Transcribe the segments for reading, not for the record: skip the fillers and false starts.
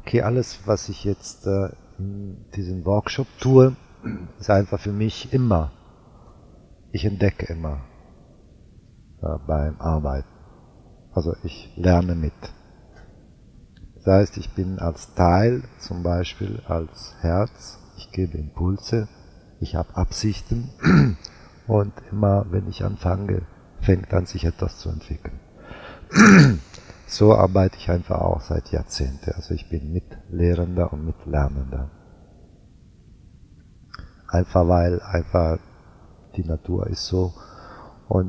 okay, alles, was ich jetzt in diesem Workshop tue, ist einfach für mich immer, ich entdecke immer beim Arbeiten. Also ich lerne mit. Das heißt, ich bin als Teil, zum Beispiel als Herz, ich gebe Impulse, ich habe Absichten und immer, wenn ich anfange, fängt an, sich etwas zu entwickeln. So arbeite ich einfach auch seit Jahrzehnten. Also ich bin Mitlehrender und Mitlernender. Einfach weil einfach die Natur ist so und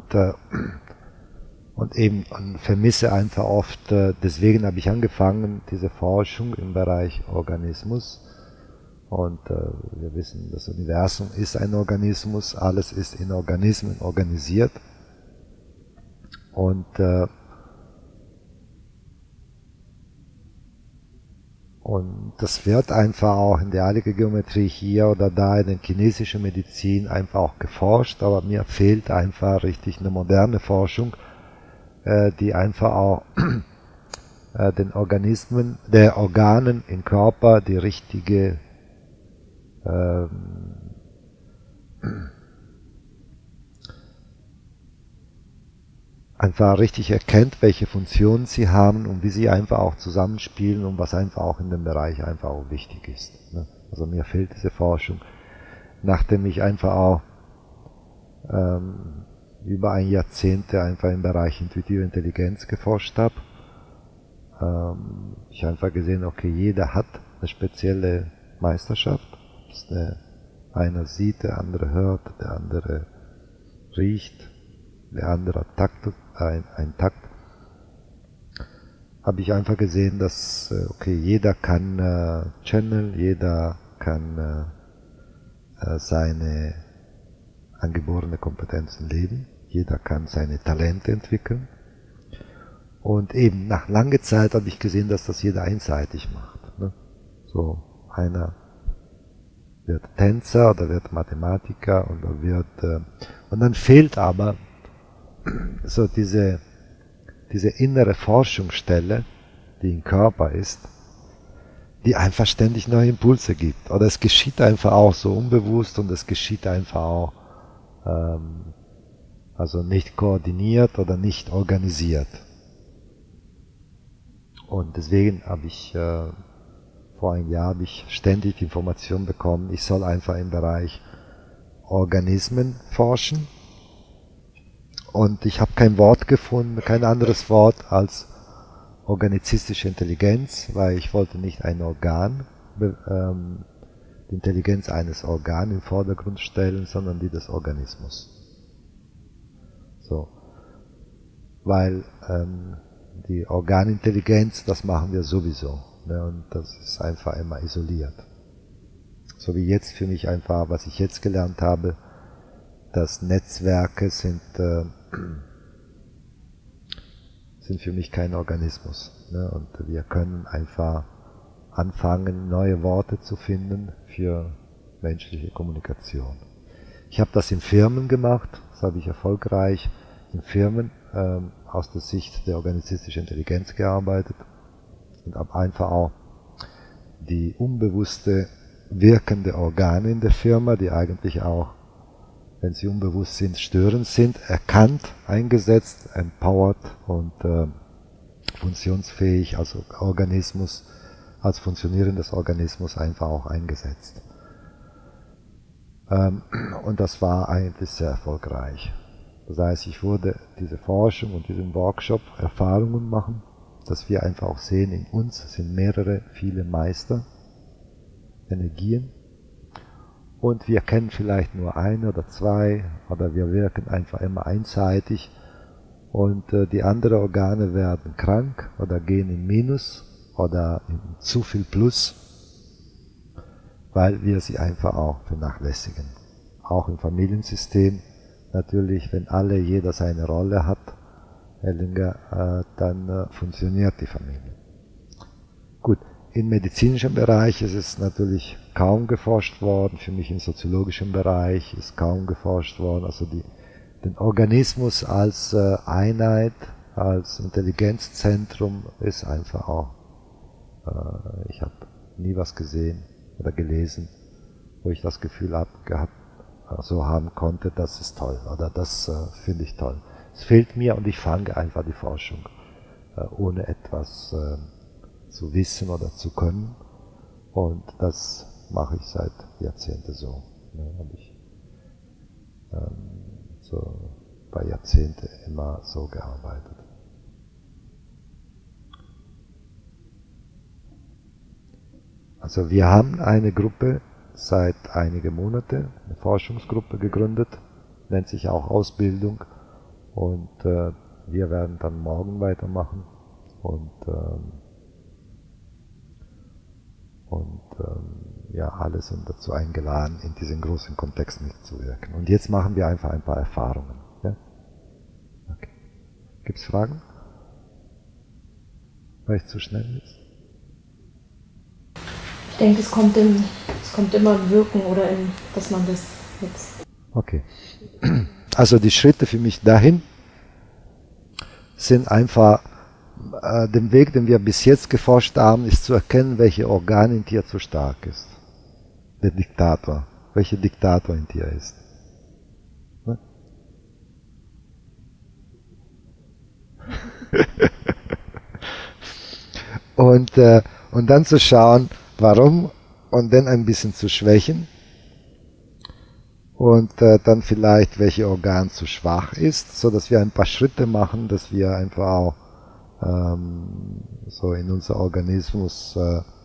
eben und vermisse einfach oft, deswegen habe ich angefangen, diese Forschung im Bereich Organismus. Und wir wissen, das Universum ist ein Organismus, alles ist in Organismen organisiert. Und das wird einfach auch in der heiligen Geometrie hier oder da in der chinesischen Medizin einfach auch geforscht, aber mir fehlt einfach richtig eine moderne Forschung, die einfach auch den Organismen, der Organen im Körper die richtige einfach richtig erkennt, welche Funktionen sie haben und wie sie einfach auch zusammenspielen und was einfach auch in dem Bereich einfach auch wichtig ist. Also mir fehlt diese Forschung, nachdem ich einfach auch über ein Jahrzehnt einfach im Bereich intuitive Intelligenz geforscht habe. Ich habe einfach gesehen, okay, jeder hat eine spezielle Meisterschaft. Einer sieht, der andere hört, der andere riecht, der andere hat ein Takt. Habe ich einfach gesehen, dass okay, jeder kann channeln, jeder kann seine angeborene Kompetenzen leben, jeder kann seine Talente entwickeln. Und eben nach langer Zeit habe ich gesehen, dass das jeder einseitig macht. Ne? So einer wird Tänzer oder wird Mathematiker oder wird und dann fehlt aber so diese innere Forschungsstelle, die im Körper ist, die einfach ständig neue Impulse gibt. Oder es geschieht einfach auch so unbewusst und es geschieht einfach auch also nicht koordiniert oder nicht organisiert. Und deswegen habe ich vor einem Jahr habe ich ständig die Information bekommen, ich soll einfach im Bereich Organismen forschen. Und ich habe kein Wort gefunden, kein anderes Wort als organizistische Intelligenz, weil ich wollte nicht ein Organ, die Intelligenz eines Organs im Vordergrund stellen, sondern die des Organismus. So, weil die Organintelligenz, das machen wir sowieso, ne, und das ist einfach immer isoliert. So wie jetzt für mich einfach, was ich jetzt gelernt habe, dass Netzwerke sind für mich kein Organismus, ne, und wir können einfach anfangen, neue Worte zu finden für menschliche Kommunikation. Ich habe das in Firmen gemacht, das habe ich erfolgreich in Firmen aus der Sicht der organistischen Intelligenz gearbeitet und habe einfach auch die unbewusste wirkende Organe in der Firma, die eigentlich auch, wenn sie unbewusst sind, störend sind, erkannt, eingesetzt, empowered und funktionsfähig als Organismus, als funktionierendes Organismus einfach auch eingesetzt. Und das war eigentlich sehr erfolgreich. Das heißt, ich wurde diese Forschung und diesen Workshop Erfahrungen machen, dass wir einfach auch sehen, in uns sind viele Meister, Energien, und wir kennen vielleicht nur ein oder zwei, oder wir wirken einfach immer einseitig, und die anderen Organe werden krank oder gehen in Minus oder in zu viel Plus, weil wir sie einfach auch vernachlässigen. Auch im Familiensystem natürlich, wenn jeder seine Rolle hat, dann funktioniert die Familie. Gut, im medizinischen Bereich ist es natürlich kaum geforscht worden, für mich im soziologischen Bereich ist kaum geforscht worden, also den Organismus als Einheit, als Intelligenzzentrum ist einfach auch, ich habe nie was gesehen oder gelesen, wo ich das Gefühl so haben konnte, das ist toll oder das finde ich toll. Es fehlt mir und ich fange einfach die Forschung, ohne etwas zu wissen oder zu können. Und das mache ich seit Jahrzehnten so. Ne, habe ich so bei Jahrzehnten immer so gearbeitet. Also wir haben eine Gruppe seit einigen Monaten, eine Forschungsgruppe gegründet, nennt sich auch Ausbildung, und wir werden dann morgen weitermachen und ja, alle sind dazu eingeladen, in diesem großen Kontext mitzuwirken. Und jetzt machen wir einfach ein paar Erfahrungen. Ja? Okay. Gibt es Fragen? War ich zu schnell jetzt? Ich denke, es kommt immer Wirken oder dass man das jetzt... Okay. Also die Schritte für mich dahin sind einfach, den Weg, den wir bis jetzt geforscht haben, ist zu erkennen, welche Organ in dir zu stark ist. Der Diktator. Welcher Diktator in dir ist. Ne? Und dann zu schauen, warum, und dann ein bisschen zu schwächen. Und dann vielleicht, welche Organ zu schwach ist, so dass wir ein paar Schritte machen, dass wir einfach auch so in unser Organismus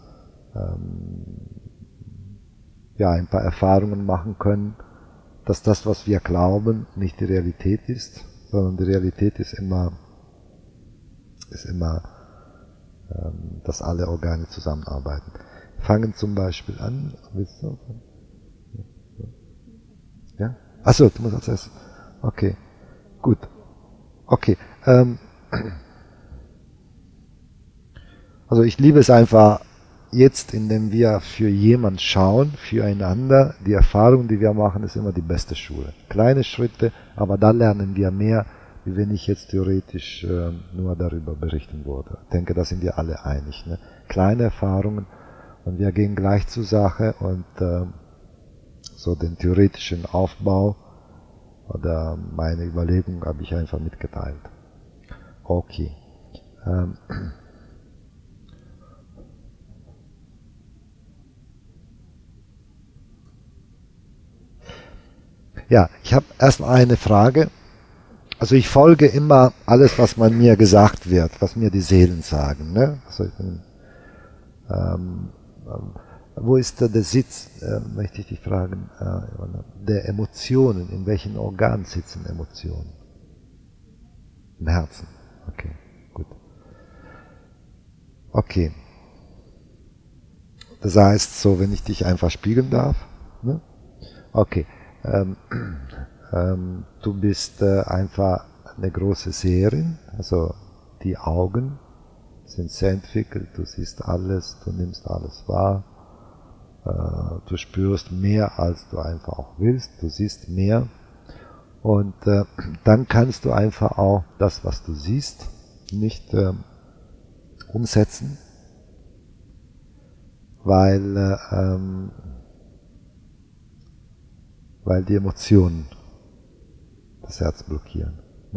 ja, ein paar Erfahrungen machen können, dass das, was wir glauben, nicht die Realität ist, sondern die Realität ist immer, dass alle Organe zusammenarbeiten. Fangen zum Beispiel an, willst du? Ja? Achso, du musst als erstes. Okay, gut. Okay. Also ich liebe es einfach jetzt, indem wir für jemanden schauen, füreinander. Die Erfahrung, die wir machen, ist immer die beste Schule. Kleine Schritte, aber da lernen wir mehr, wie wenn ich jetzt theoretisch nur darüber berichten würde. Ich denke, da sind wir alle einig. Ne? Kleine Erfahrungen und wir gehen gleich zur Sache und so den theoretischen Aufbau oder meine Überlegung habe ich einfach mitgeteilt. Okay. Ja, ich habe erstmal eine Frage. Also ich folge immer alles, was man mir gesagt wird, was mir die Seelen sagen. Ne? Also wo ist der Sitz, möchte ich dich fragen, der Emotionen? In welchen Organen sitzen Emotionen? Im Herzen. Okay, gut. Okay. Das heißt, so, wenn ich dich einfach spiegeln darf. Ne? Okay. Du bist einfach eine große Seherin, also die Augen sind sehr entwickelt, du siehst alles, du nimmst alles wahr, du spürst mehr, als du einfach auch willst, du siehst mehr und dann kannst du einfach auch das, was du siehst, nicht umsetzen, weil die Emotionen das Herz blockieren.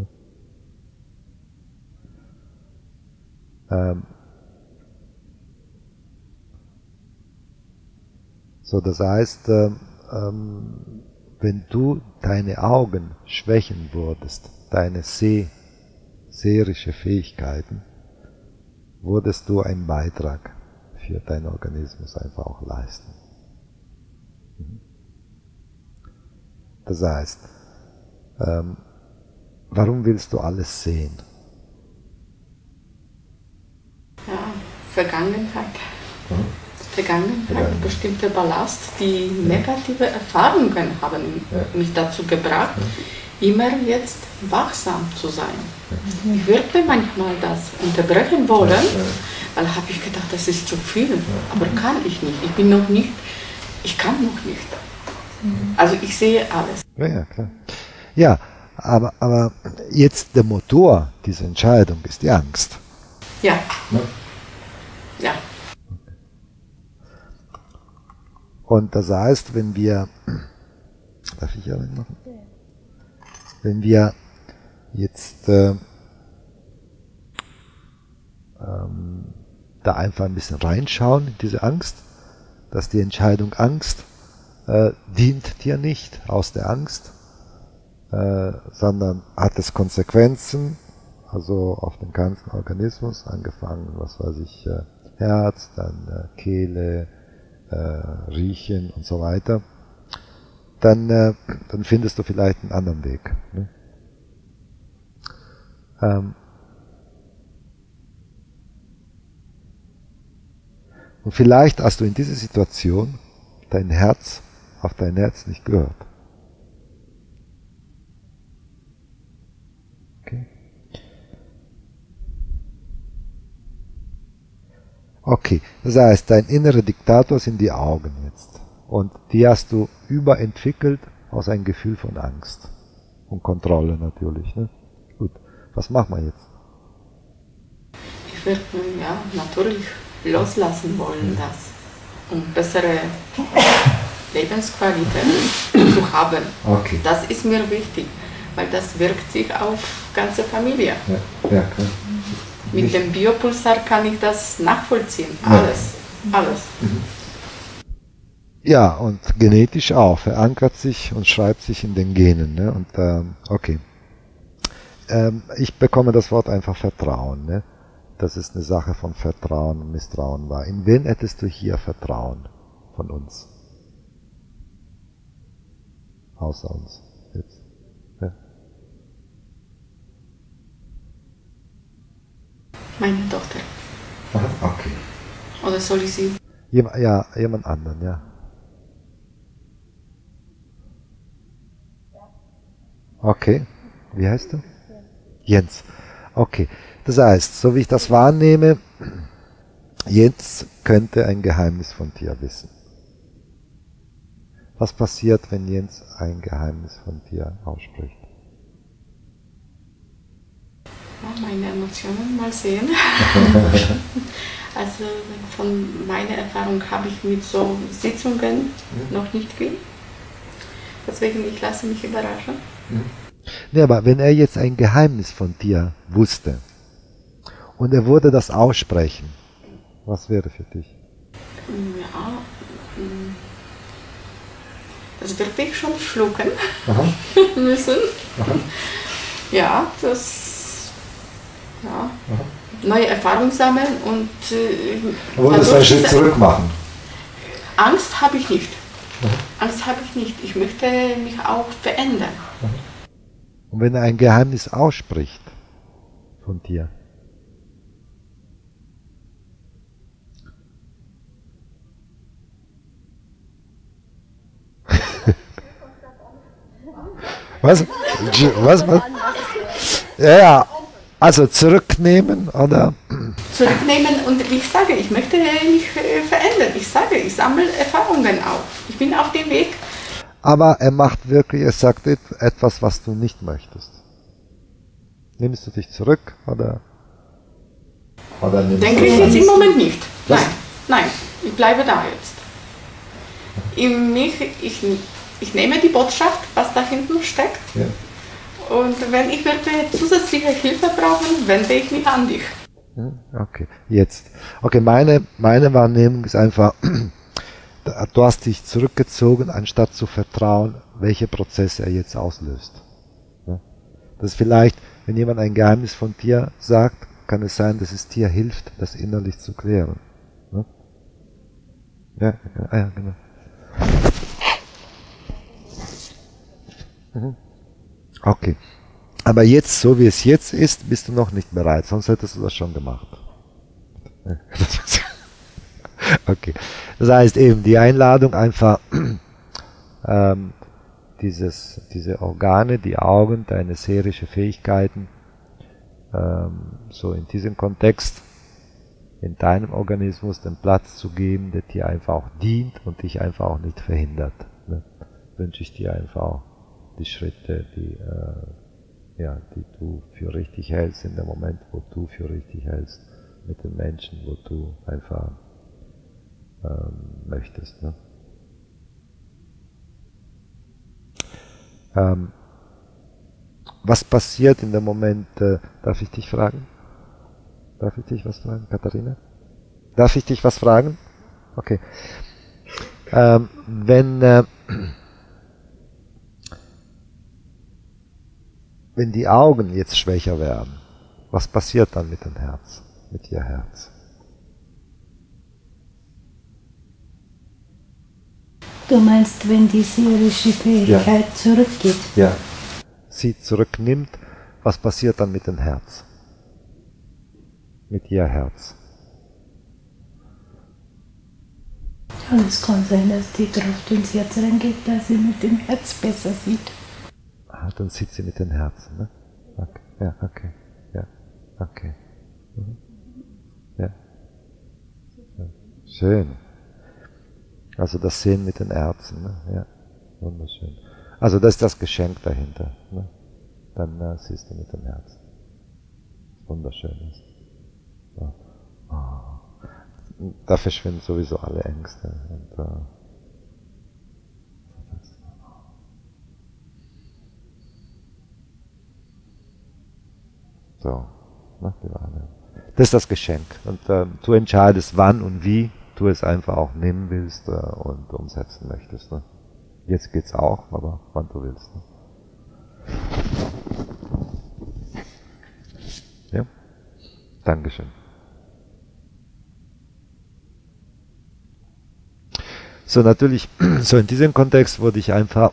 So, das heißt, wenn du deine Augen schwächen würdest, deine seherische Fähigkeiten, würdest du einen Beitrag für deinen Organismus einfach auch leisten. Das heißt, warum willst du alles sehen? Ja, Vergangenheit. Vergangenheit, bestimmte Ballast, die negative Erfahrungen haben mich dazu gebracht, immer jetzt wachsam zu sein. Ich würde manchmal das unterbrechen wollen, weil habe ich gedacht, das ist zu viel, aber kann ich nicht. Ich kann noch nicht. Also ich sehe alles. Ja, klar. Ja, aber jetzt der Motor dieser Entscheidung ist die Angst. Ja. Ja. Und das heißt, wenn wir, darf ich ja machen? Wenn wir jetzt da einfach ein bisschen reinschauen in diese Angst, dass die Entscheidung Angst dient dir nicht aus der Angst, sondern hat es Konsequenzen, also auf den ganzen Organismus, angefangen, was weiß ich, Herz, dann Kehle, Riechen und so weiter, dann findest du vielleicht einen anderen Weg. Ne? Und vielleicht hast du in dieser Situation auf dein Herz nicht gehört. Okay. Okay, das heißt, dein innerer Diktator sind die Augen jetzt. Und die hast du überentwickelt aus einem Gefühl von Angst. Und Kontrolle natürlich. Ne? Gut, was machen wir jetzt? Ich würde ja natürlich loslassen wollen, das, um bessere Lebensqualität zu haben. Okay. Das ist mir wichtig, weil das wirkt sich auf die ganze Familie. Ja, klar. Mit dem Biopulsar kann ich das nachvollziehen. Alles. Alles. Ja, und genetisch auch. Verankert sich und schreibt sich in den Genen. Ne? Und okay. Ich bekomme das Wort einfach Vertrauen. Ne? Das ist eine Sache von Vertrauen und Misstrauen war. In wen hättest du hier Vertrauen von uns? Außer uns. Jetzt. Ja. Meine Tochter. Aha, okay. Oder soll ich sie? Jemand anderen, ja. Okay. Wie heißt du? Jens. Okay. Das heißt, so wie ich das wahrnehme, Jens könnte ein Geheimnis von dir wissen. Was passiert, wenn Jens ein Geheimnis von dir ausspricht? Meine Emotionen mal sehen. Also von meiner Erfahrung habe ich mit so Sitzungen noch nicht viel. Deswegen, ich lasse mich überraschen. Ja, aber wenn er jetzt ein Geheimnis von dir wusste und er würde das aussprechen, was wäre für dich? Ja, das würde ich schon schlucken müssen. Aha. Ja, neue Erfahrungen sammeln und Du würdest einen Schritt zurück machen. Angst habe ich nicht. Angst habe ich nicht. Ich möchte mich auch verändern. Und wenn er ein Geheimnis ausspricht von dir, was? Ja, also zurücknehmen oder? Zurücknehmen und ich sage, ich möchte mich verändern. Ich sage, ich sammle Erfahrungen auf. Ich bin auf dem Weg. Aber er macht wirklich, er sagt etwas, was du nicht möchtest. Nimmst du dich zurück oder nimmst Denke du ich jetzt im Moment nicht. Was? Nein, ich bleibe da jetzt. Ich nehme die Botschaft, was da hinten steckt. Ja. Und wenn ich wirklich zusätzliche Hilfe brauche, wende ich mich an dich. Okay, jetzt. Okay, meine Wahrnehmung ist einfach, du hast dich zurückgezogen, anstatt zu vertrauen, welche Prozesse er jetzt auslöst. Das ist vielleicht, wenn jemand ein Geheimnis von dir sagt, kann es sein, dass es dir hilft, das innerlich zu klären. Ja, genau. Okay. Aber jetzt, so wie es jetzt ist, bist du noch nicht bereit, sonst hättest du das schon gemacht. Okay. Das heißt eben, die Einladung einfach, diese Organe, die Augen, deine seherische Fähigkeiten, so in diesem Kontext, in deinem Organismus den Platz zu geben, der dir einfach auch dient und dich einfach auch nicht verhindert. Ne? Wünsche ich dir einfach auch die Schritte, die du für richtig hältst, in dem Moment, wo du für richtig hältst, mit den Menschen, wo du einfach möchtest. Ne? Was passiert in dem Moment, darf ich dich fragen? Darf ich dich was fragen, Katharina? Darf ich dich was fragen? Okay. Wenn die Augen jetzt schwächer werden, was passiert dann mit dem Herz, mit ihr Herz? Du meinst, wenn die seelische Fähigkeit zurückgeht? Ja. Sie zurücknimmt, was passiert dann mit dem Herz? Mit ihr Herz? Es kann sein, dass die Kraft ins Herz reingeht, dass sie mit dem Herz besser sieht. Ah, dann sieht sie mit dem Herzen, ne? Okay. Ja, okay. Ja, okay. Mhm. Ja. Schön. Also das Sehen mit den Herzen, ne? Ja, wunderschön. Also das ist das Geschenk dahinter, ne? Dann siehst du mit dem Herzen. Wunderschön ist. Ja. Oh. Da verschwinden sowieso alle Ängste. Und, so, ne, die Wahrnehmung. Das ist das Geschenk. Und du entscheidest, wann und wie du es einfach auch nehmen willst und umsetzen möchtest. Ne? Jetzt geht's auch, aber wann du willst. Ne? Ja? Dankeschön. So, natürlich, so in diesem Kontext wurde ich einfach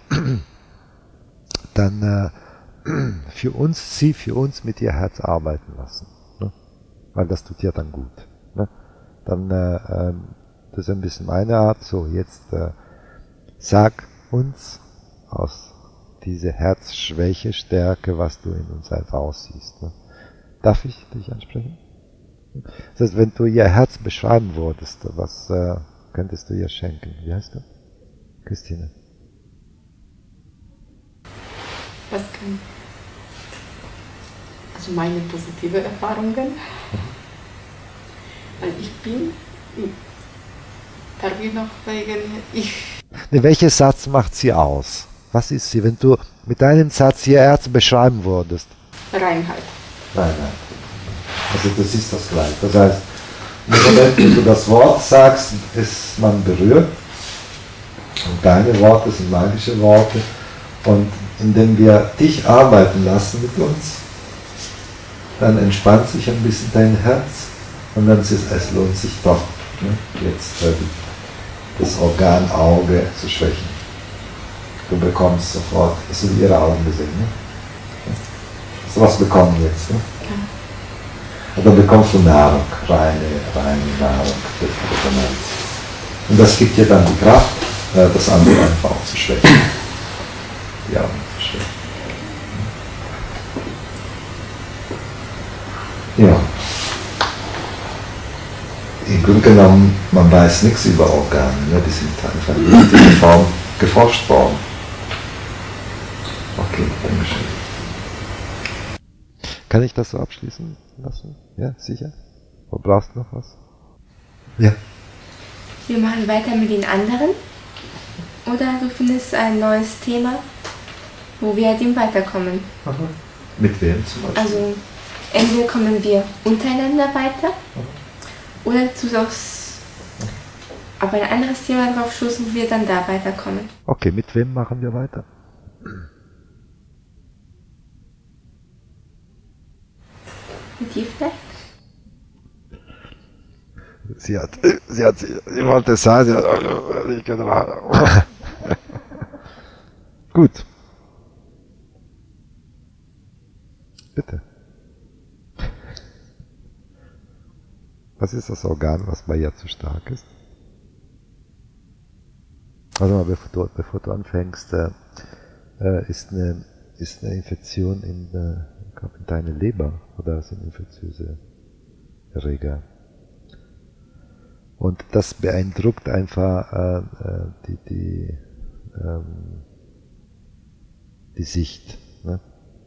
dann sie für uns mit ihr Herz arbeiten lassen. Ne? Weil das tut ihr dann gut. Ne? Dann, das ist ein bisschen meine Art. So, jetzt sag uns aus dieser Herzschwäche, Stärke, was du in uns einfach aussiehst. Ne? Darf ich dich ansprechen? Das heißt, wenn du ihr Herz beschreiben würdest, was könntest du ihr schenken? Wie heißt du? Christine. Was kann? Also meine positive Erfahrungen. Weil ich bin, darf ich noch wegen, Welcher Satz macht sie aus? Was ist sie, wenn du mit einem Satz ihr Herz beschreiben würdest? Reinheit. Reinheit. Also das ist das Gleiche. Das heißt, im Moment, wenn du das Wort sagst, ist man berührt. Und deine Worte sind magische Worte. Und indem wir dich arbeiten lassen mit uns, dann entspannt sich ein bisschen dein Herz und dann ist es lohnt sich doch, ne, jetzt das Organ Auge zu schwächen. Du bekommst sofort, hast du ihre Augen gesehen, ne? Hast du was bekommen jetzt, ne? Ja. Und dann bekommst du Nahrung, reine Nahrung. Und das gibt dir dann die Kraft, das andere einfach auch zu schwächen. Die Augen zu schwächen. Ja. Im Grunde genommen, man weiß nichts über Organe, ne? Die sind einfach in dieser Form geforscht worden. Okay, Dankeschön. Kann ich das so abschließen lassen? Ja, sicher? Oder brauchst du noch was? Ja. Wir machen weiter mit den anderen. Oder du findest ein neues Thema, wo wir halt weiterkommen. Aha. Mit wem zum Beispiel? Also entweder kommen wir untereinander weiter, oder du sagst auf ein anderes Thema drauf stoßen, wo wir dann da weiterkommen. Okay, mit wem machen wir weiter? Mit dir vielleicht? Sie wollte sagen, sie hat nicht getragen. Gut. Bitte. Was ist das Organ, was bei ihr zu stark ist? Also mal, bevor du anfängst, ist eine Infektion in deine Leber oder sind infektiöse Erreger. Und das beeindruckt einfach die Sicht. Ne?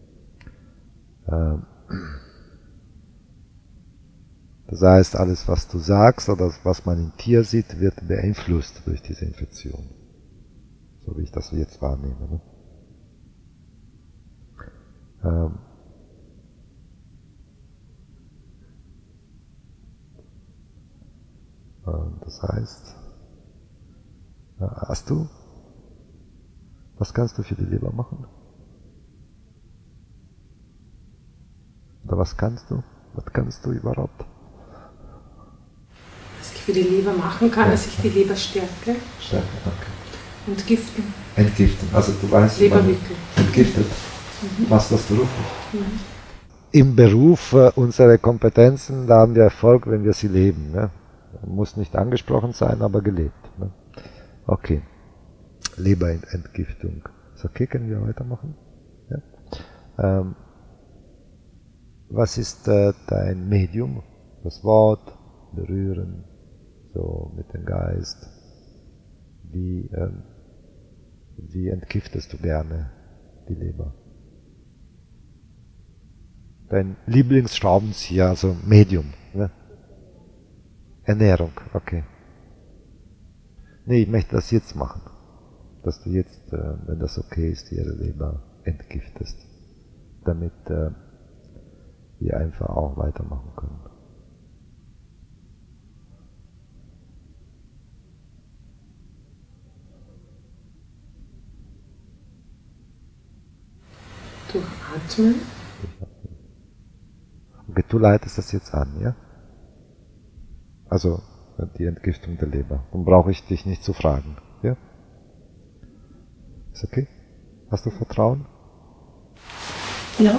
Das heißt, alles, was du sagst oder was man im Tier sieht, wird beeinflusst durch diese Infektion. So wie ich das jetzt wahrnehme. Ne? Ähm, das heißt, was kannst du für die Leber machen? Oder was kannst du? Was kannst du überhaupt? Was ich für die Leber machen kann, dass ich die Leber stärke. Stärke, danke. Entgiften. Entgiften. Also du weißt, Lebermittel. Entgiftet. Machst das beruflich? Im Beruf unsere Kompetenzen, da haben wir Erfolg, wenn wir sie leben. Ne? Muss nicht angesprochen sein, aber gelebt. Ne? Okay. Leberentgiftung. Ist okay, können wir weitermachen? Ja? Was ist dein Medium? Das Wort, berühren, so mit dem Geist. Wie entgiftest du gerne die Leber? Dein Lieblingsschraubenzieher, also Medium. Ne? Ernährung, okay. Nee, ich möchte das jetzt machen. Dass du jetzt, wenn das okay ist, ihre Leber entgiftest. Damit wir einfach auch weitermachen können. Durchatmen. Okay, du leitest das jetzt an, ja? Also die Entgiftung der Leber. Dann brauche ich dich nicht zu fragen, ja? Ist okay? Hast du Vertrauen? Ja.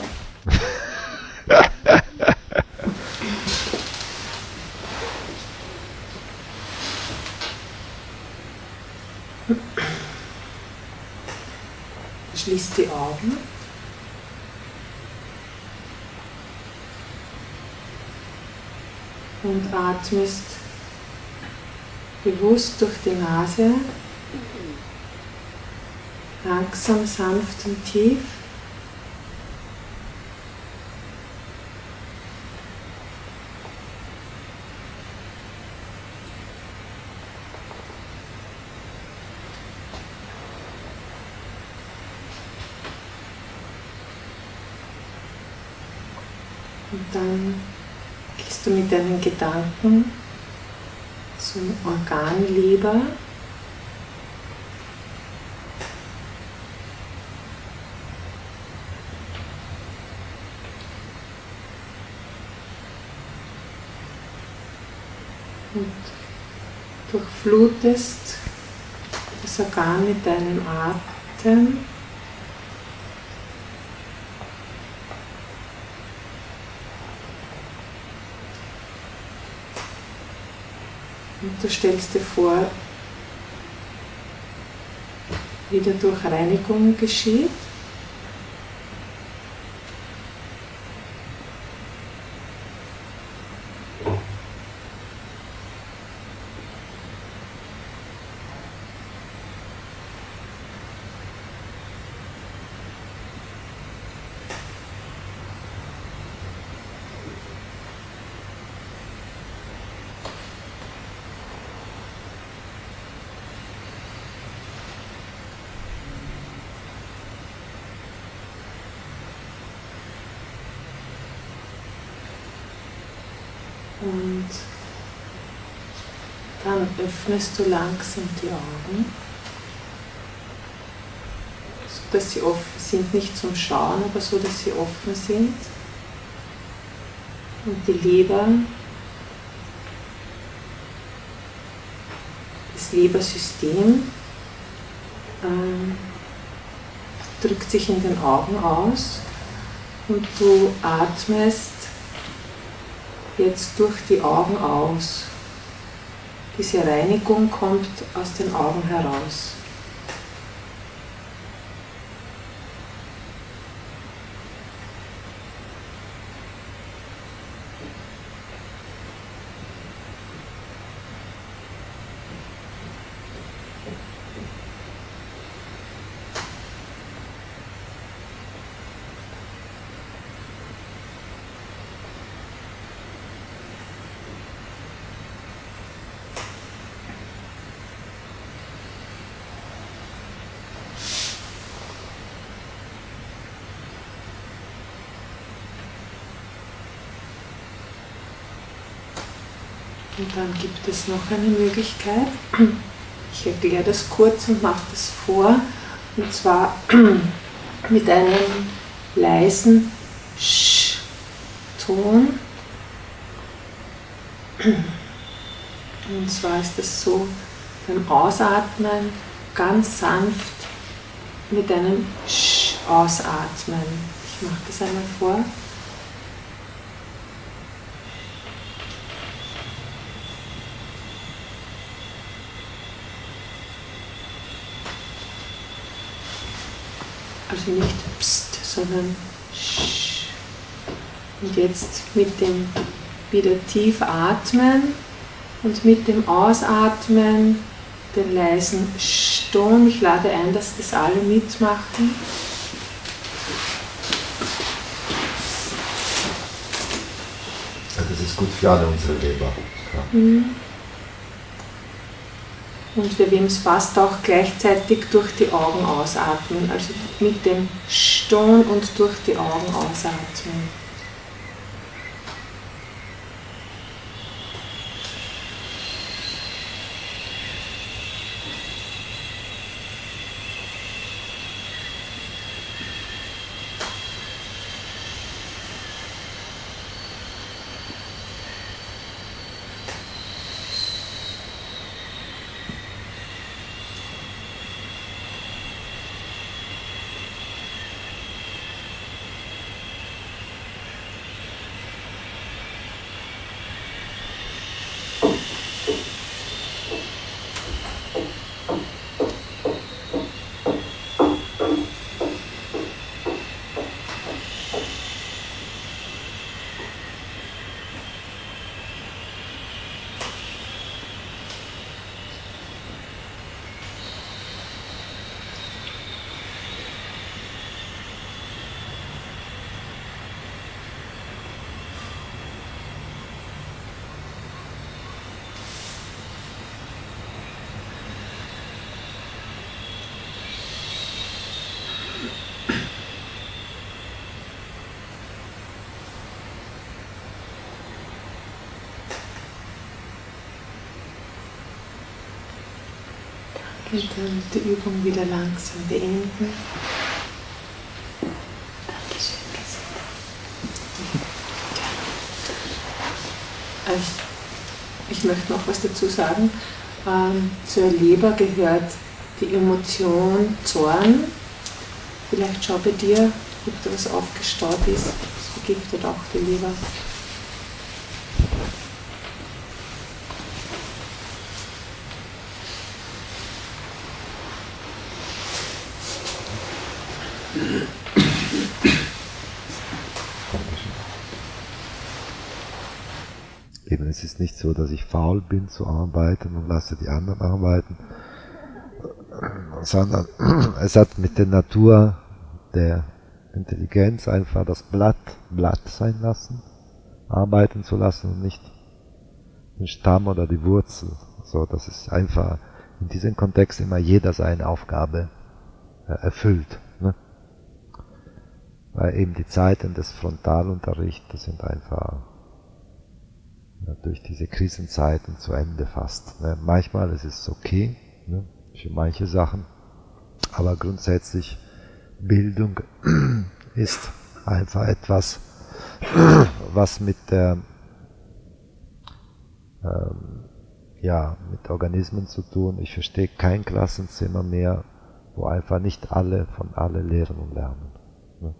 Schließ die Augen. Und atmest bewusst durch die Nase, langsam, sanft und tief. Und dann gehst du mit deinen Gedanken zum Organ Leber. Und durchflutest das Organ mit deinem Atem. Und du stellst dir vor, wie die Durchreinigung geschieht. Und dann öffnest du langsam die Augen, so dass sie offen sind, nicht zum Schauen, aber so, dass sie offen sind. Und die Leber, das Lebersystem drückt sich in den Augen aus und du atmest jetzt durch die Augen aus. Diese Reinigung kommt aus den Augen heraus. Und dann gibt es noch eine Möglichkeit. Ich erkläre das kurz und mache das vor. Und zwar mit einem leisen Sch-Ton. Und zwar ist es so, beim Ausatmen ganz sanft mit einem Sch ausatmen. Ich mache das einmal vor. Also nicht Psst, sondern Sch. Und jetzt mit dem wieder tief atmen und mit dem Ausatmen den leisen Sch-Ton. Ich lade ein, dass das alle mitmachen. Das ist gut für alle unsere Leber. Klar. Und wem es passt, auch gleichzeitig durch die Augen ausatmen. Also mit dem Sch-Ton und durch die Augen ausatmen. Und dann die Übung wieder langsam beenden. Ich möchte noch was dazu sagen. Zur Leber gehört die Emotion Zorn. Vielleicht schau bei dir, ob da was aufgestaut ist. Das vergiftet auch die Leber. Eben, es ist nicht so, dass ich faul bin zu arbeiten und lasse die anderen arbeiten, sondern es hat mit der Natur der Intelligenz einfach das Blatt sein lassen, arbeiten zu lassen und nicht den Stamm oder die Wurzel. So, dass es einfach in diesem Kontext immer jeder seine Aufgabe erfüllt. Ne? Weil eben die Zeiten des Frontalunterrichts sind einfach durch diese Krisenzeiten zu Ende fast. Ne? Manchmal ist es okay, ne? Für manche Sachen, aber grundsätzlich Bildung ist einfach etwas, was mit der mit Organismen zu tun. Ich verstehe kein Klassenzimmer mehr, wo einfach nicht alle von alle lehren und lernen. Ne?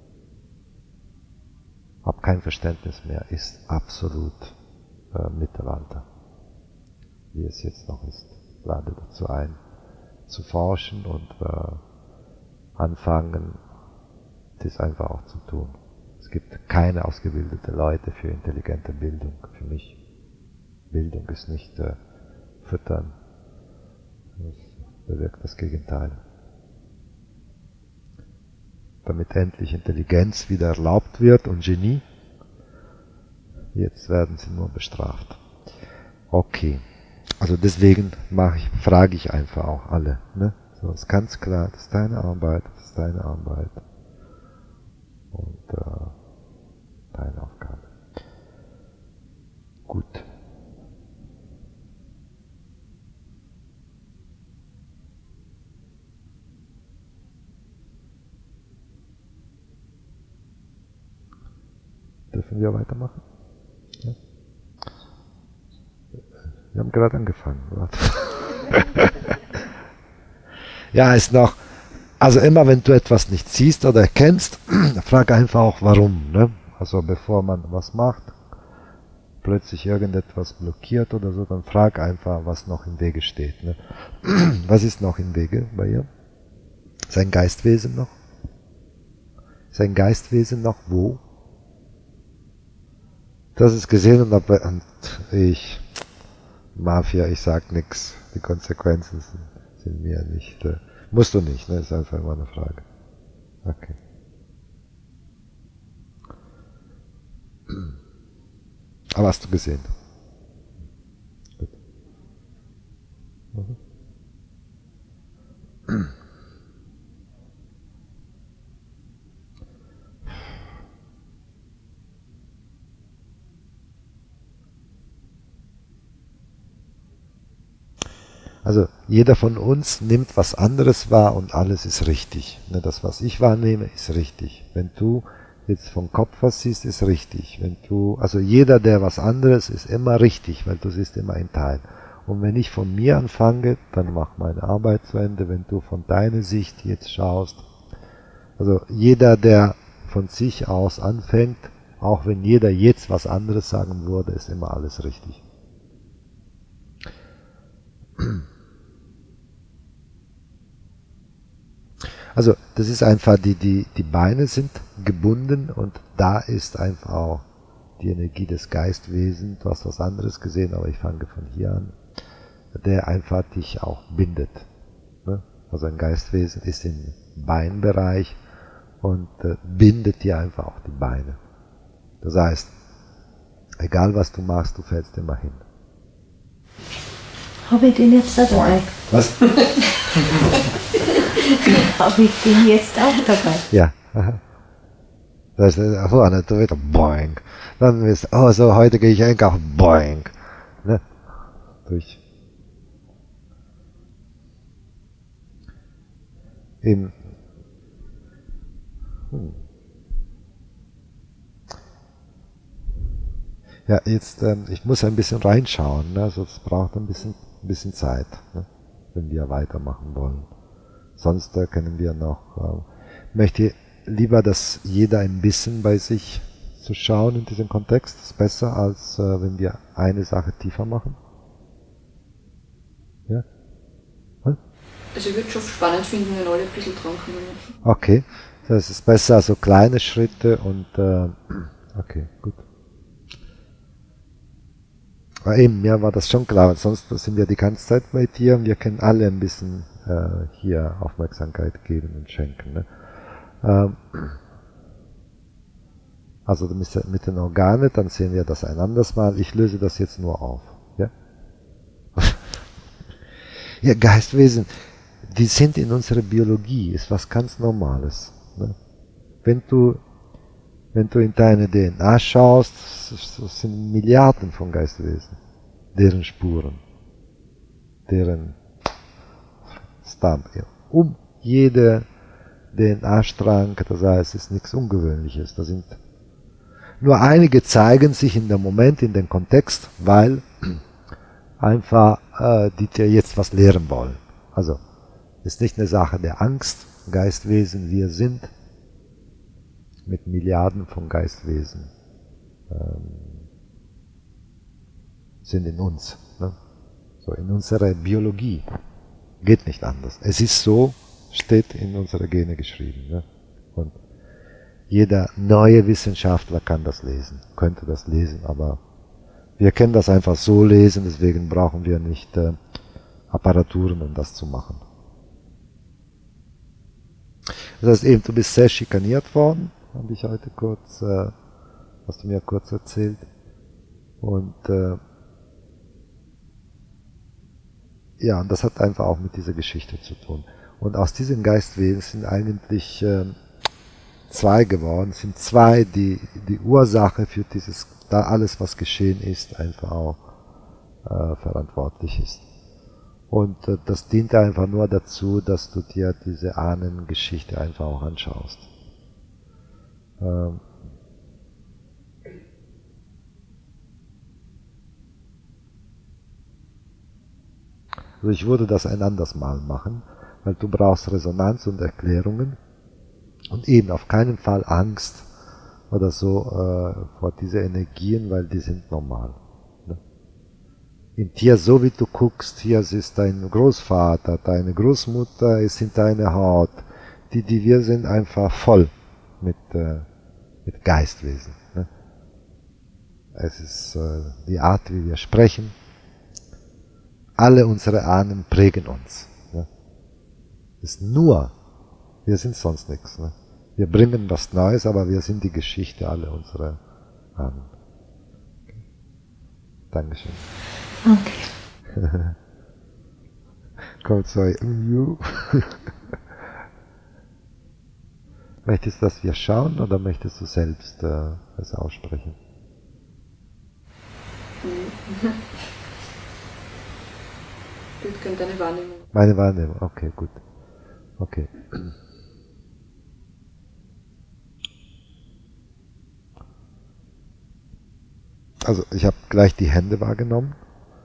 Hab kein Verständnis mehr, ist absolut Mittelalter, wie es jetzt noch ist. Lade dazu ein, zu forschen und anfangen, das einfach auch zu tun. Es gibt keine ausgebildete Leute für intelligente Bildung, für mich. Bildung ist nicht füttern, das bewirkt das Gegenteil. Damit endlich Intelligenz wieder erlaubt wird und Genie, jetzt werden sie nur bestraft. Okay, also deswegen frage ich einfach auch alle. Ne? So ist ganz klar, das ist deine Arbeit, das ist deine Arbeit und deine Aufgabe. Gut. Dürfen wir weitermachen? Ja. Wir haben gerade angefangen. Ja, ist noch, also immer wenn du etwas nicht siehst oder erkennst, frag einfach auch warum. Ne? Also bevor man was macht, plötzlich irgendetwas blockiert oder so, dann frag einfach, was noch im Wege steht. Ne? Was ist noch im Wege bei ihr? Ist ein Geistwesen noch? Ist ein Geistwesen noch wo? Das ist gesehen und ich, Mafia, ich sag nichts. Die Konsequenzen sind mir nicht. Musst du nicht, ne? Ist einfach immer eine Frage. Okay. Aber hast du gesehen? Gut. Mhm. Also jeder von uns nimmt was anderes wahr und alles ist richtig. Das, was ich wahrnehme, ist richtig. Wenn du jetzt vom Kopf was siehst, ist richtig. Also jeder, der was anderes, ist immer richtig, weil du siehst immer ein Teil. Und wenn ich von mir anfange, dann mach meine Arbeit zu Ende. Wenn du von deiner Sicht jetzt schaust, also jeder, der von sich aus anfängt, auch wenn jeder jetzt was anderes sagen würde, ist immer alles richtig. Also das ist einfach, die Beine sind gebunden und da ist einfach auch die Energie des Geistwesens. Du hast was anderes gesehen, aber ich fange von hier an, der einfach dich auch bindet. Ne? Also ein Geistwesen ist im Beinbereich und bindet dir einfach auch die Beine. Das heißt, egal was du machst, du fällst immer hin. Habe ich den jetzt da dabei? Was? Habe ich den jetzt auch dabei? Ja. Aha. Das ist, du wieder boing. Dann ist, oh so, heute gehe ich einkaufen, boing. Ne? Durch. Ja, jetzt, ich muss ein bisschen reinschauen, ne? Also es braucht ein bisschen Zeit, ne? Wenn wir weitermachen wollen. Sonst können wir noch, möchte lieber, dass jeder ein bisschen bei sich zu schauen in diesem Kontext. Das ist besser, als wenn wir eine Sache tiefer machen. Ja? Hm? Also ich würde schon spannend finden, wenn alle ein bisschen dran kommen. Okay, das ist besser, also kleine Schritte und okay, gut. Aber eben, mir war das schon klar, sonst sind wir die ganze Zeit bei dir und wir können alle ein bisschen hier Aufmerksamkeit geben und schenken. Ne? Also mit den Organen, dann sehen wir das ein anderes Mal. Ich löse das jetzt nur auf. Ja, ja, Geistwesen, die sind in unserer Biologie, ist was ganz Normales. Ne? Wenn du in deine DNA schaust, das sind Milliarden von Geistwesen, deren Spuren, deren Stamp, jede DNA-Strang, das heißt, es ist nichts Ungewöhnliches. Da sind nur einige zeigen sich in dem Moment, in dem Kontext, weil einfach die dir jetzt was lehren wollen. Also ist nicht eine Sache der Angst. Geistwesen, wir sind mit Milliarden von Geistwesen sind in uns, ne? So in unserer Biologie. Geht nicht anders. Es ist so, steht in unsere Gene geschrieben. Ne? Und jeder neue Wissenschaftler kann das lesen, könnte das lesen, aber wir können das einfach so lesen, deswegen brauchen wir nicht Apparaturen, um das zu machen. Das heißt eben, du bist sehr schikaniert worden, habe ich heute kurz, hast du mir kurz erzählt. Und ja, und das hat einfach auch mit dieser Geschichte zu tun. Und aus diesen Geistwesen sind eigentlich zwei geworden, sind zwei, die Ursache für dieses, da alles, was geschehen ist, einfach auch verantwortlich ist. Und das dient einfach nur dazu, dass du dir diese Ahnengeschichte einfach auch anschaust. Also ich würde das ein anderes Mal machen, weil du brauchst Resonanz und Erklärungen und eben auf keinen Fall Angst oder so vor diese Energien, weil die sind normal. Ne? Im Tier, so wie du guckst, hier ist dein Großvater, deine Großmutter ist in deiner Haut, die wir sind einfach voll mit Geistwesen. Ne? Es ist die Art, wie wir sprechen. Alle unsere Ahnen prägen uns. Ne? Ist nur, wir sind sonst nichts. Ne? Wir bringen was Neues, aber wir sind die Geschichte aller unserer Ahnen. Okay. Dankeschön. Okay. Kommt so, Möchtest du, dass wir schauen oder möchtest du selbst es aussprechen? Ich könnte deine Wahrnehmung. Meine Wahrnehmung, okay, gut. Okay. Also ich habe gleich die Hände wahrgenommen.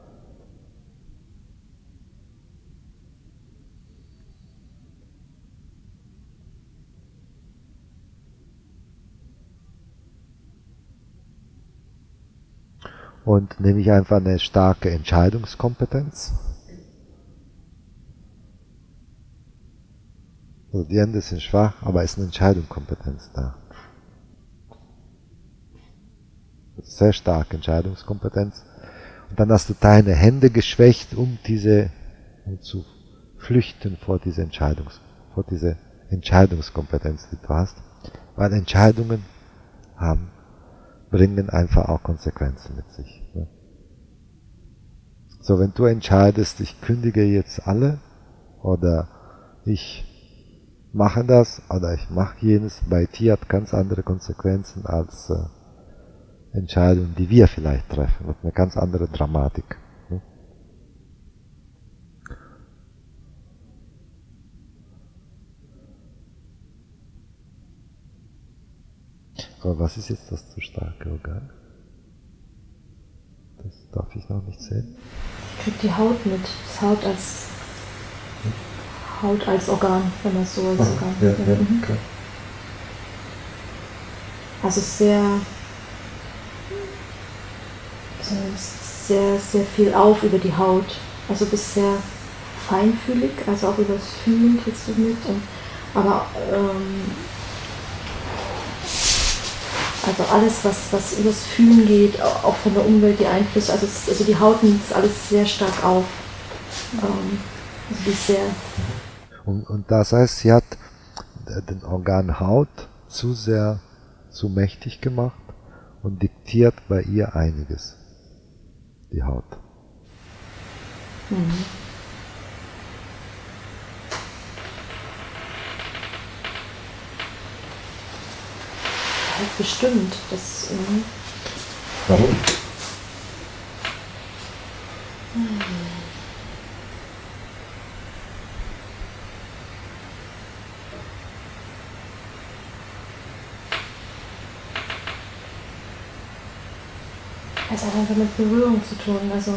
Und nehme ich einfach eine starke Entscheidungskompetenz. Also die Hände sind schwach, aber es ist eine Entscheidungskompetenz da. Sehr starke Entscheidungskompetenz. Und dann hast du deine Hände geschwächt, um zu flüchten vor dieser Entscheidungskompetenz, die du hast. Weil Entscheidungen bringen einfach auch Konsequenzen mit sich. Ne? So, wenn du entscheidest, ich kündige jetzt alle, oder ich mache das, oder ich mache jenes, bei dir hat ganz andere Konsequenzen als Entscheidungen, die wir vielleicht treffen. Das ist eine ganz andere Dramatik. Ne? Aber was ist jetzt das zu starke Organ? Das darf ich noch nicht sehen. Ich krieg die Haut mit. Das Haut als Organ, wenn man es so als Organ. Ja, okay. Also sehr viel auf über die Haut. Also bist sehr feinfühlig, also auch über das Fühlen kriegst du mit. Aber also alles, was übers Fühlen geht, auch von der Umwelt, die Einflüsse, also die Haut nimmt das alles sehr stark auf. Also die ist sehr. Und das heißt, sie hat den Organ Haut zu mächtig gemacht und diktiert bei ihr einiges. Die Haut. Mhm. Bestimmt. Warum? Es hat einfach mit Berührung zu tun, also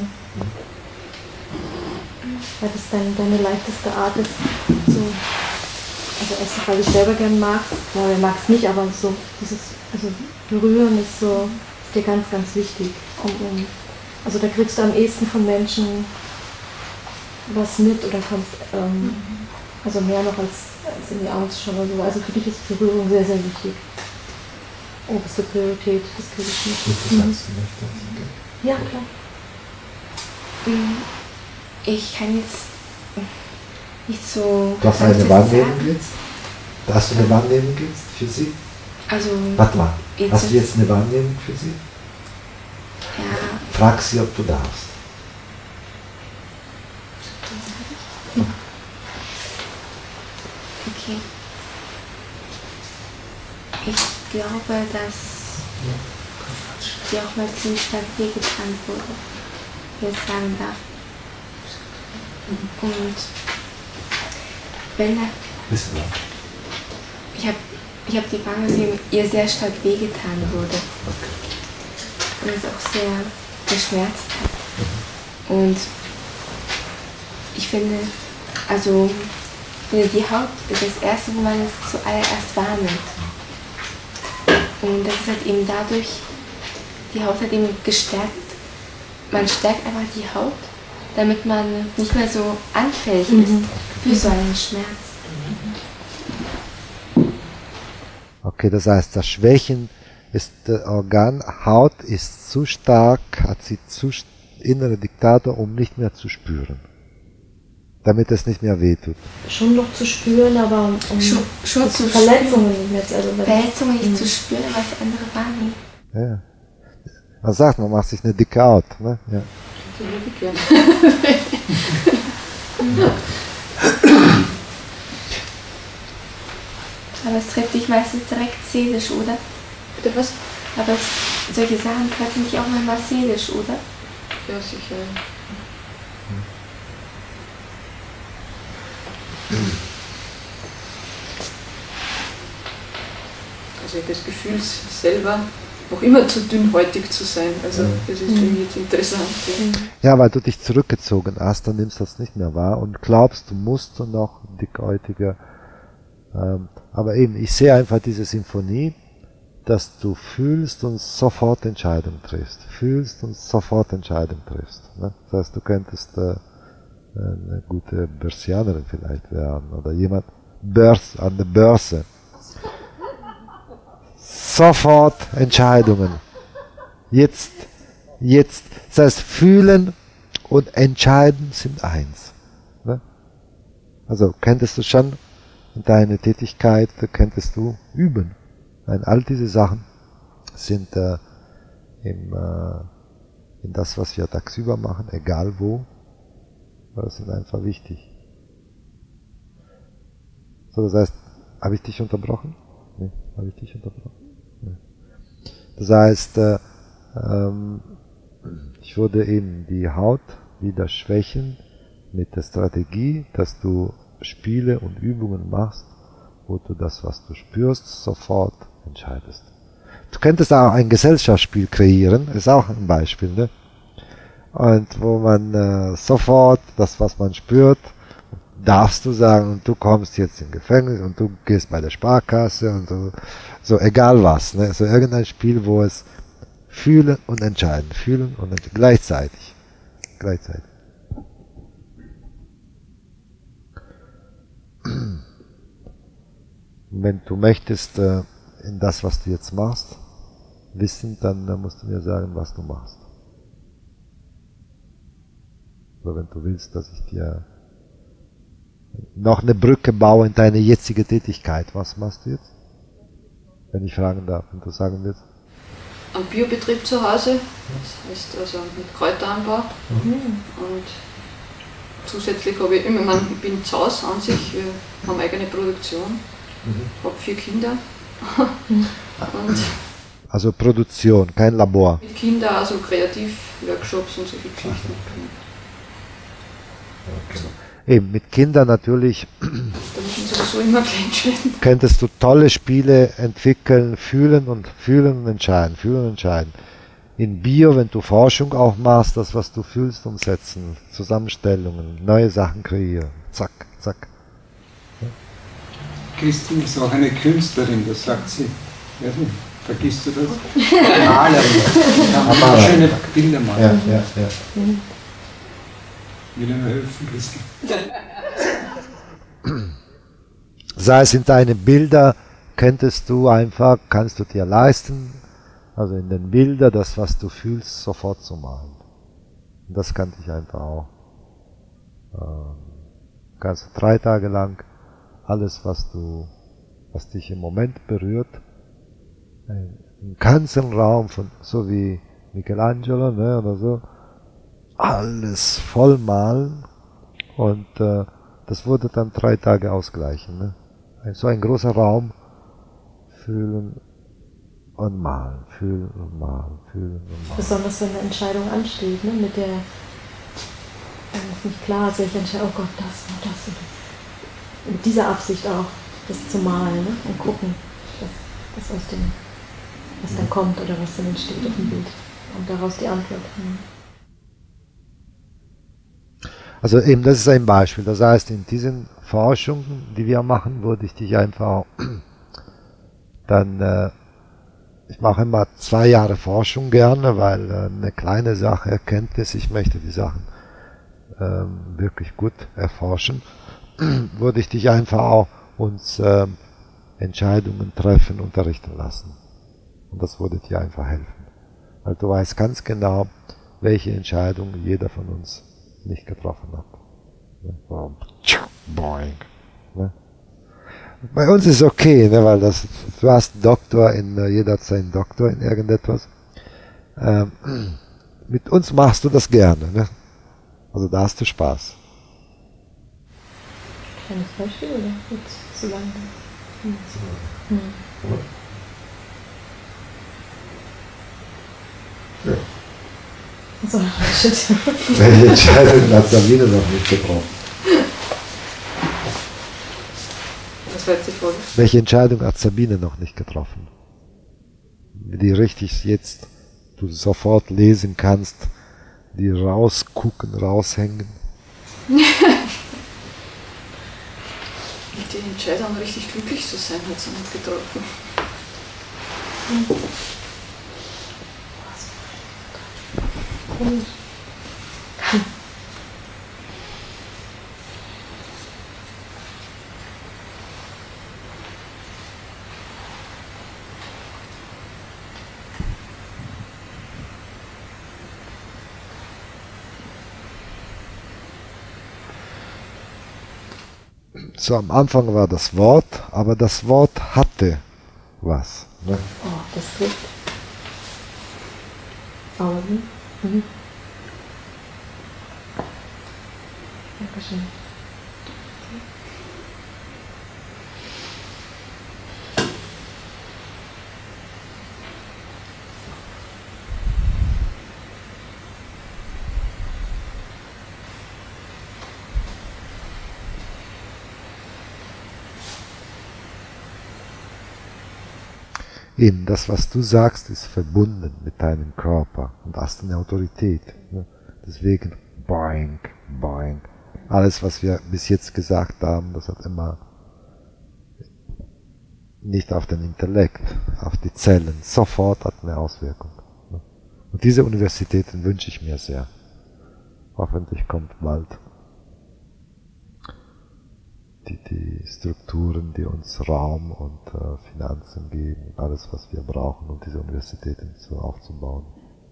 weil das deine leichteste Art ist, so, also Essen, weil ich selber gern mag, ja, wer mag es nicht, aber so also Berühren ist so ist dir ganz, ganz wichtig. Also da kriegst du am ehesten von Menschen was mit oder kannst, also mehr noch als in die Augen zu schauen oder so. Also für dich ist Berührung sehr, sehr wichtig. Oberste Priorität, das kriege ich mit. Du sagst, du möchtest. Okay. Ja, klar. Ich kann jetzt nicht so. Du hast eine Wahrnehmung jetzt? Hast du eine Wahrnehmung jetzt für sie? Also. Warte mal, hast du jetzt eine Wahrnehmung für sie? Ja. Frag sie, ob du darfst. Okay. Ich glaube, dass dir auch mal ziemlich stark wehgetan wurde, wie ich es sagen darf. Und wenn da. Wissen wir. Ich hab die Wahrnehmung, dass ihr sehr stark wehgetan wurde. Und es auch sehr geschmerzt hat. Und ich finde, also die Haut ist das Erste, wo man es zuallererst wahrnimmt. Und das ist halt eben dadurch, die Haut hat eben gestärkt. Man stärkt einfach die Haut, damit man nicht mehr so anfällig ist für so einen Schmerz. Okay, das heißt, das Schwächen ist das Organ, Haut ist zu stark, hat sie zu innere Diktator, um nicht mehr zu spüren. Damit es nicht mehr wehtut. Schon noch zu spüren, aber schon zu Verletzungen nicht mehr zu, also Verletzungen nicht zu spüren, was andere wahrnehmen. Ja. Man sagt, man macht sich eine dicke Haut. Ne? Ja. Aber es trifft dich meistens direkt seelisch, oder? Bitte was? Aber solche Sachen treffen dich auch manchmal seelisch, oder? Ja, sicher. Also ich habe das Gefühl, selber noch immer zu dünnhäutig zu sein. Also das ist für mich jetzt interessant. Ja, weil du dich zurückgezogen hast, dann nimmst du das nicht mehr wahr und glaubst, du musst so noch dickhäutiger. Aber eben, ich sehe einfach diese Symphonie, dass du fühlst und sofort Entscheidungen triffst. Fühlst und sofort Entscheidungen triffst. Ne? Das heißt, du könntest eine gute Börsianerin vielleicht werden oder jemand an der Börse. Sofort Entscheidungen. Jetzt. Das heißt, fühlen und entscheiden sind eins. Ne? Also könntest du schon in deiner Tätigkeit, könntest du üben. Nein, all diese Sachen sind in das, was wir tagsüber machen, egal wo, das sind einfach wichtig. So, das heißt, habe ich dich unterbrochen? Nee, habe ich dich unterbrochen? Nee. Das heißt, ich würde eben die Haut wieder schwächen mit der Strategie, dass du Spiele und Übungen machst, wo du das, was du spürst, sofort entscheidest. Du könntest auch ein Gesellschaftsspiel kreieren, ist auch ein Beispiel, ne? Und wo man sofort das, was man spürt, darfst du sagen, und du kommst jetzt in Gefängnis und du gehst bei der Sparkasse und so egal was, ne? So irgendein Spiel, wo es fühlen und entscheiden, gleichzeitig. Wenn du möchtest in das, was du jetzt machst, wissen, dann musst du mir sagen, was du machst. Oder wenn du willst, dass ich dir noch eine Brücke baue in deine jetzige Tätigkeit, was machst du jetzt? Wenn ich fragen darf, wenn du sagen willst. Ein Biobetrieb zu Hause, das heißt also mit Kräuteranbau. Und zusätzlich habe ich immer, ich bin zu Hause an sich, wir haben eigene Produktion, habe 4 Kinder. Und also Produktion, kein Labor. Mit Kindern, also Kreativworkshops und solche Geschichten. Okay. Eben, mit Kindern natürlich Da müssen sowieso immer gleich entscheiden. könntest du tolle Spiele entwickeln, fühlen und entscheiden. In Bio, wenn du Forschung auch machst, das, was du fühlst, umsetzen, Zusammenstellungen, neue Sachen kreieren. Zack, zack. Christine ist auch eine Künstlerin, das sagt sie. Vergisst du das? Malerin. Kann schöne Bilder malen. Ja. Will mir helfen, Christine. Sei es in deine Bilder, kannst du dir leisten, also in den Bildern, das, was du fühlst, sofort zu malen. Und das kannte ich einfach auch. Kannst du 3 Tage lang alles, was dich im Moment berührt, im ganzen Raum, so wie Michelangelo, ne, oder so, alles voll malen und das würde dann 3 Tage ausgleichen. Ne? So ein großer Raum, fühlen und malen, fühlen und malen. Besonders wenn eine Entscheidung ansteht, ne? Mit der, wenn es nicht klar ist, welche Entscheidung, oh Gott, das und das und das. Mit dieser Absicht auch, das zu malen, ne? Und gucken, was aus dem, was dann kommt oder was dann entsteht auf dem Bild. Und daraus die Antwort. Also eben, das ist ein Beispiel. Das heißt, in diesen Forschungen, die wir machen, würde ich dich einfach dann, ich mache immer 2 Jahre Forschung gerne, weil eine kleine Sache, Erkenntnis, ich möchte die Sachen wirklich gut erforschen, würde ich dich einfach auch uns Entscheidungen treffen, unterrichten lassen. Und das würde dir einfach helfen. Weil du weißt ganz genau, welche Entscheidung jeder von uns nicht getroffen hat. Boing. Bei uns ist es okay, ne, weil du hast einen Doktor jeder hat seinen Doktor in irgendetwas. Mit uns machst du das gerne, ne? Also da hast du Spaß. Kleines Beispiel oder jetzt zu lang? Ja. So, shit. Welche Entscheidung hat Sabine noch nicht getroffen? Das war jetzt die Frage. Welche Entscheidung hat Sabine noch nicht getroffen? Die richtig jetzt du sofort lesen kannst, die rausgucken, raushängen. Die Entscheidung, richtig glücklich zu sein, hat sie nicht getroffen. So, am Anfang war das Wort, aber das Wort hatte was. Ne? Oh, das trifft. Augen. Dankeschön. Eben, das, was du sagst, ist verbunden mit deinem Körper und hast eine Autorität. Ne? Deswegen, boing, boing. Alles, was wir bis jetzt gesagt haben, das hat immer nicht auf den Intellekt, auf die Zellen, sofort hat eine Auswirkung. Ne? Und diese Universitäten wünsche ich mir sehr. Hoffentlich kommt bald die Strukturen, die uns Raum und Finanzen geben, alles, was wir brauchen, um diese Universitäten aufzubauen.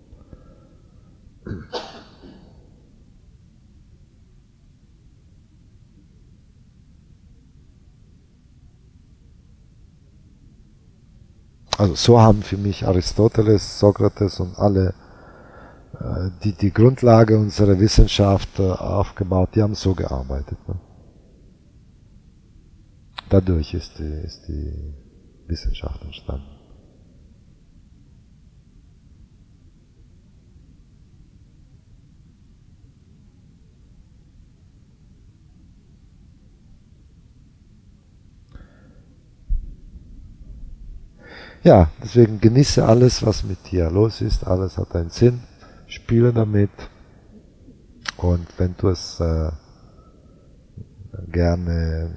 Also so haben für mich Aristoteles, Sokrates und alle, die Grundlage unserer Wissenschaft aufgebaut, die haben so gearbeitet. Ne? Dadurch ist die Wissenschaft entstanden. Ja, deswegen genieße alles, was mit dir los ist. Alles hat einen Sinn. Spiele damit. Und wenn du es gerne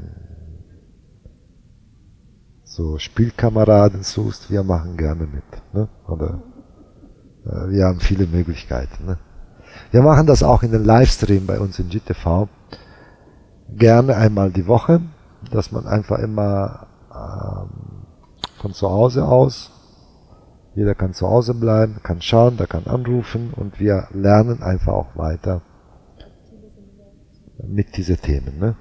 so Spielkameraden suchst, wir machen gerne mit. Ne? Oder wir haben viele Möglichkeiten. Ne? Wir machen das auch in den Livestream bei uns in GTV. Gerne einmal die Woche, dass man einfach immer von zu Hause aus, jeder kann zu Hause bleiben, kann schauen, der kann anrufen und wir lernen einfach auch weiter mit diesen Themen. Ne?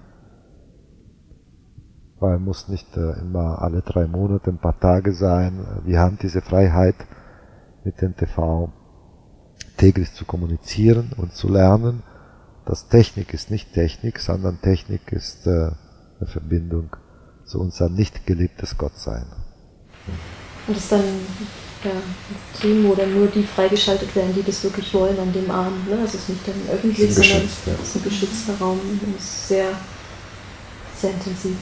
Weil muss nicht immer alle 3 Monate ein paar Tage sein. Wir haben diese Freiheit mit dem TV täglich zu kommunizieren und zu lernen, dass Technik ist nicht Technik, sondern Technik ist eine Verbindung zu unserem nicht geliebtes Gottsein. Und das ist dann ein Stream, wo dann nur die freigeschaltet werden, die das wirklich wollen an dem Abend. Ne? Also es ist nicht dann öffentlich, sondern es ist ein geschützter Raum und es ist sehr, sehr intensiv.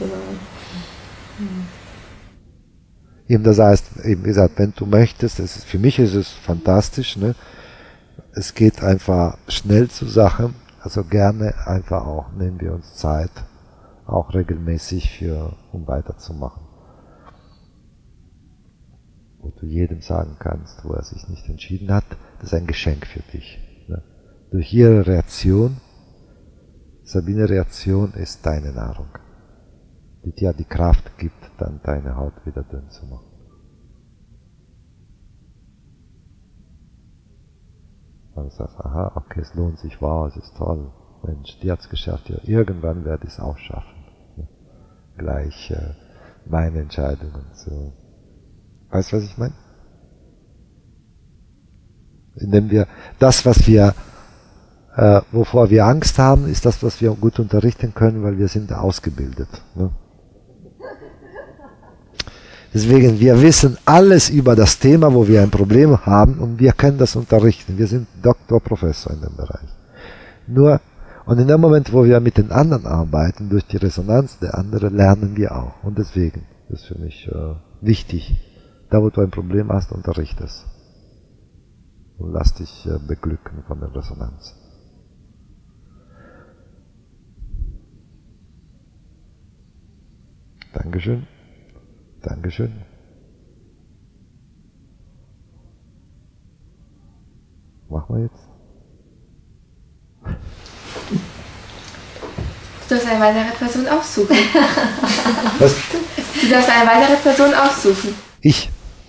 Eben das heißt, eben wie gesagt, wenn du möchtest, für mich ist es fantastisch, ne? Es geht einfach schnell zur Sache Also gerne einfach auch, nehmen wir uns Zeit, auch regelmäßig um weiterzumachen. Wo du jedem sagen kannst, wo er sich nicht entschieden hat, das ist ein Geschenk für dich. Ne? Durch ihre Reaktion, Sabine, Reaktion ist deine Nahrung, die dir die Kraft gibt, dann deine Haut wieder dünn zu machen. Und du sagst, aha, okay, es lohnt sich, wow, es ist toll. Mensch, die hat's geschafft, ja, irgendwann werde ich es auch schaffen. Ne? Gleich meine Entscheidung und so. Weißt du, was ich meine? Indem wir das, was wir, wovor wir Angst haben, ist das, was wir gut unterrichten können, weil wir sind ausgebildet. Ne? Deswegen, wir wissen alles über das Thema, wo wir ein Problem haben, und wir können das unterrichten. Wir sind Doktor, Professor in dem Bereich. Nur, und in dem Moment, wo wir mit den anderen arbeiten, durch die Resonanz der anderen, lernen wir auch. Und deswegen ist für mich wichtig, da wo du ein Problem hast, unterrichte es. Und lass dich beglücken von der Resonanz. Dankeschön. Dankeschön. Machen wir jetzt. Du darfst eine weitere Person aussuchen. Was? Du darfst eine weitere Person aussuchen. Ich.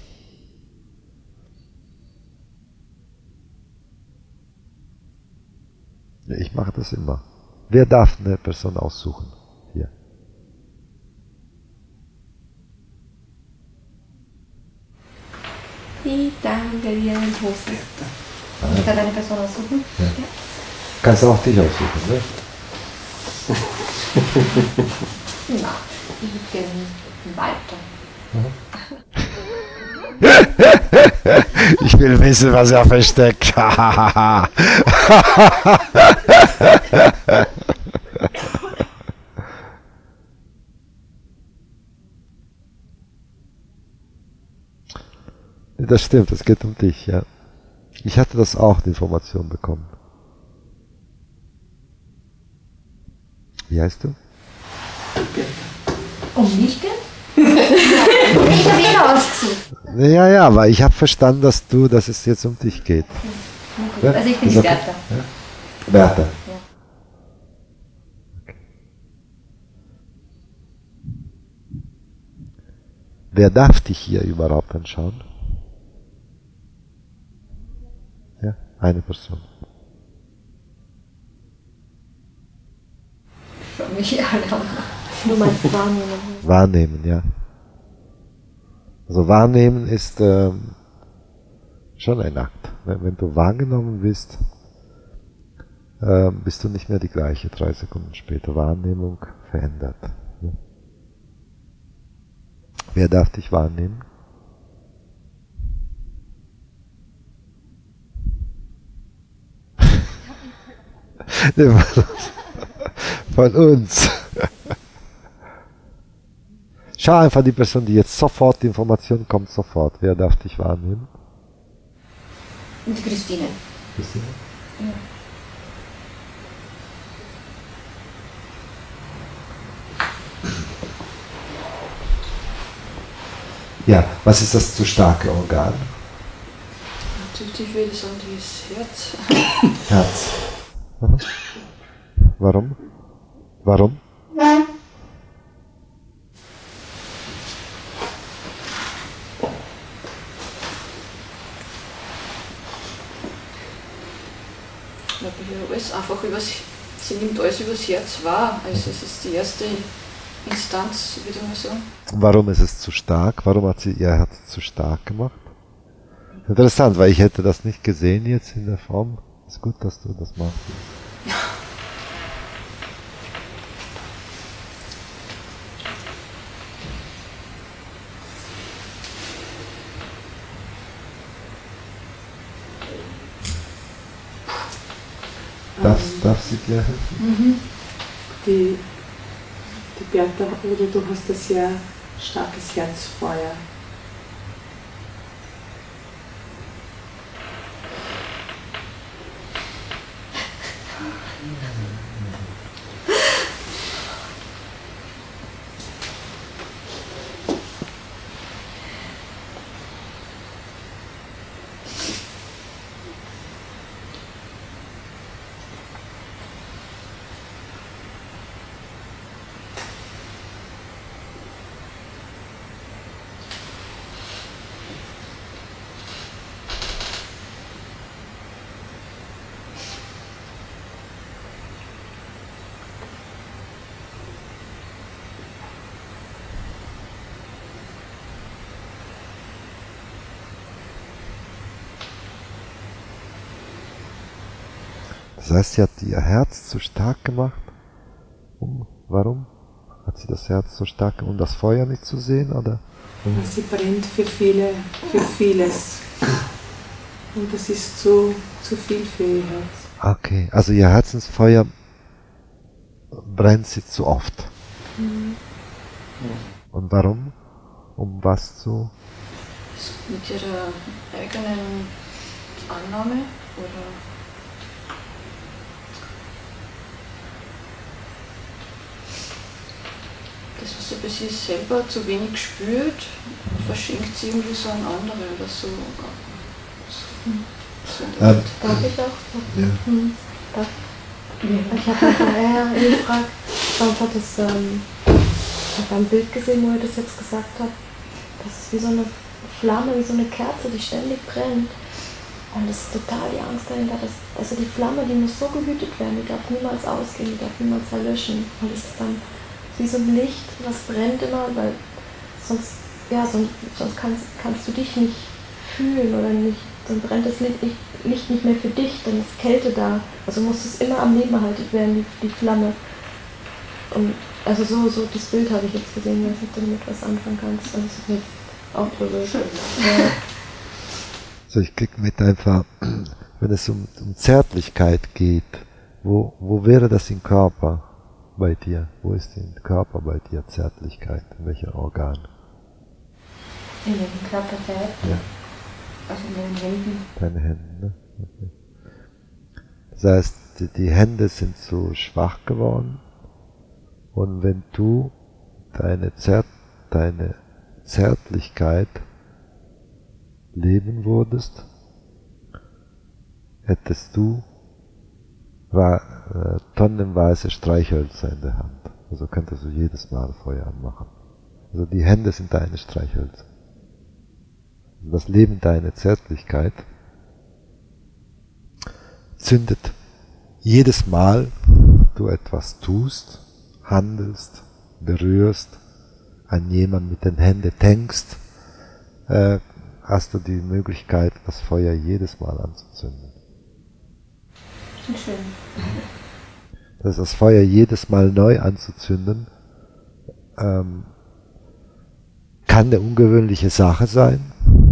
Ja, ich mache das immer. Wer darf eine Person aussuchen? Hier. Die Dame der lilanen Hose. Ich kann eine Person aussuchen. Ja. Kannst auch dich aussuchen, ne? Na, ich würde gerne weiter. Ich will wissen, was er versteckt. Das stimmt, es geht um dich, ja. Ich hatte das auch, die Information bekommen. Wie heißt du? Um mich geht? Ich habe ihn ausgesucht. Ja, ja, aber ich habe verstanden, dass es jetzt um dich geht. Ja? Also ich bin Ist die okay? Bertha. Ja? Bertha. Ja. Okay. Wer darf dich hier überhaupt anschauen? Ja, eine Person. Für mich alle. Du meinst wahrnehmen. Wahrnehmen, ja. Also wahrnehmen ist schon ein Akt. Wenn du wahrgenommen bist, bist du nicht mehr die gleiche 3 Sekunden später. Wahrnehmung verändert. Ne? Wer darf dich wahrnehmen? Von uns. Schau einfach die Person, die jetzt sofort, die Information kommt sofort. Wer darf dich wahrnehmen? Die Christine. Christine? Ja, was ist das zu starke Organ? Intuitiv würde ich sagen, das Herz. Herz. Aha. Warum? Warum? Alles einfach sie nimmt alles übers Herz wahr. Also es ist die erste Instanz, würde ich mal sagen. Warum ist es zu stark? Warum hat sie ihr Herz zu stark gemacht? Interessant, weil ich hätte das nicht gesehen jetzt in der Form. Ist gut, dass du das machst. Darf sie dir helfen? Die Bertha, oder du hast ein sehr starkes Herzfeuer. Das heißt, sie hat ihr Herz zu stark gemacht. Warum hat sie das Herz so stark gemacht? Um das Feuer nicht zu sehen, oder? Sie brennt für vieles. Und das ist zu viel für ihr Herz. Okay, also ihr Herzensfeuer brennt sie zu oft. Und warum? Um was zu? Mit ihrer eigenen Annahme oder das, was sie bei sich selber zu wenig spürt, verschenkt sie irgendwie so an andere oder so. Darf ich auch? Ja. Ich habe mich vorher gefragt, sonst hat es, ich habe ein Bild gesehen, wo er das jetzt gesagt hat. Das ist wie so eine Flamme, wie so eine Kerze, die ständig brennt. Und das ist total die Angst dahinter, dass, also die Flamme, die muss so gehütet werden, die darf niemals ausgehen, die darf niemals verlöschen. Und es ist dann wie so ein Licht, was brennt immer, weil sonst kannst du dich nicht fühlen oder nicht, dann brennt das Licht nicht mehr für dich, dann ist Kälte da. Also muss es immer am Leben erhalten werden, die Flamme. Und also so das Bild habe ich jetzt gesehen, wenn du damit was anfangen kannst. Also das ist jetzt auch berührt. Ja. So, ich krieg mit einfach, wenn es um Zärtlichkeit geht, wo wäre das im Körper bei dir? Wo ist im Körper bei dir Zärtlichkeit? In welchem Organ? In den Körperteil? Ja. Also in den Händen. Deine Hände, ne? Okay. Das heißt, die Hände sind so schwach geworden und wenn du deine Zärtlichkeit leben würdest, hättest du tonnenweise Streichhölzer in der Hand. Also könntest du jedes Mal Feuer anmachen. Also die Hände sind deine Streichhölzer. Also das Leben deiner Zärtlichkeit zündet jedes Mal du etwas tust, handelst, berührst, an jemanden mit den Händen denkst, hast du die Möglichkeit, das Feuer jedes Mal anzuzünden. Schön. Das Feuer jedes Mal neu anzuzünden, kann eine ungewöhnliche Sache sein,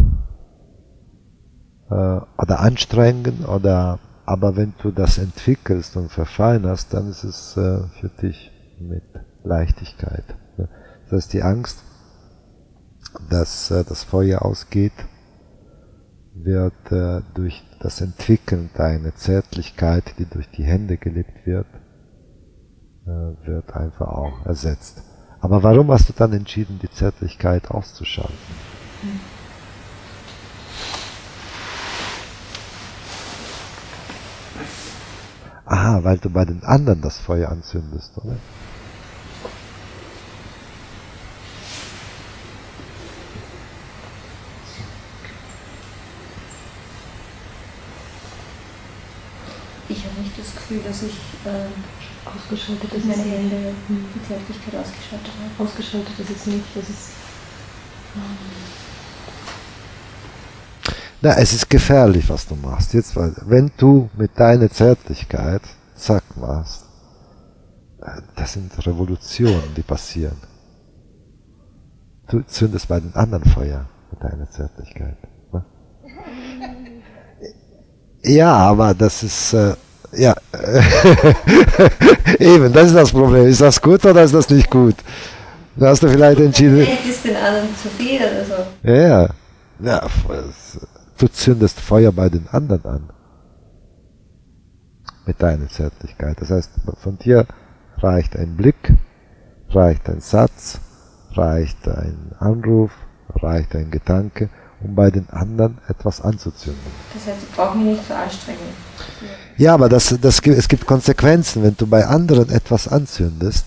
oder anstrengend, aber wenn du das entwickelst und verfeinerst, dann ist es für dich mit Leichtigkeit. Das heißt, die Angst, dass das Feuer ausgeht, wird durch das Entwickeln deiner Zärtlichkeit, die durch die Hände gelebt wird einfach auch ersetzt. Aber warum hast du dann entschieden, die Zärtlichkeit auszuschalten? Aha, weil du bei den anderen das Feuer anzündest, oder? Ich habe nicht das Gefühl, dass ich Ausgeschaltet ist meine es Hände, die Zärtlichkeit ausgeschaltet habe. Ausgeschaltet ist es nicht, das ist. Na, es ist gefährlich, was du machst. Jetzt, wenn du mit deiner Zärtlichkeit zack machst, das sind Revolutionen, die passieren. Du zündest bei den anderen Feuer mit deiner Zärtlichkeit. Ne? Ja, aber das ist, ja, eben, das ist das Problem. Ist das gut oder ist das nicht gut? Da hast du vielleicht entschieden. Vielleicht ist den anderen zu viel oder so. Ja, du zündest Feuer bei den anderen an. Mit deiner Zärtlichkeit. Das heißt, von dir reicht ein Blick, reicht ein Satz, reicht ein Anruf, reicht ein Gedanke, um bei den anderen etwas anzuzünden. Das heißt, ich brauche mich nicht zu anstrengen. Ja, aber es gibt Konsequenzen, wenn du bei anderen etwas anzündest.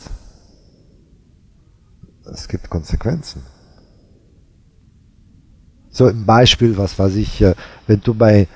Es gibt Konsequenzen. So im Beispiel, was weiß ich, wenn du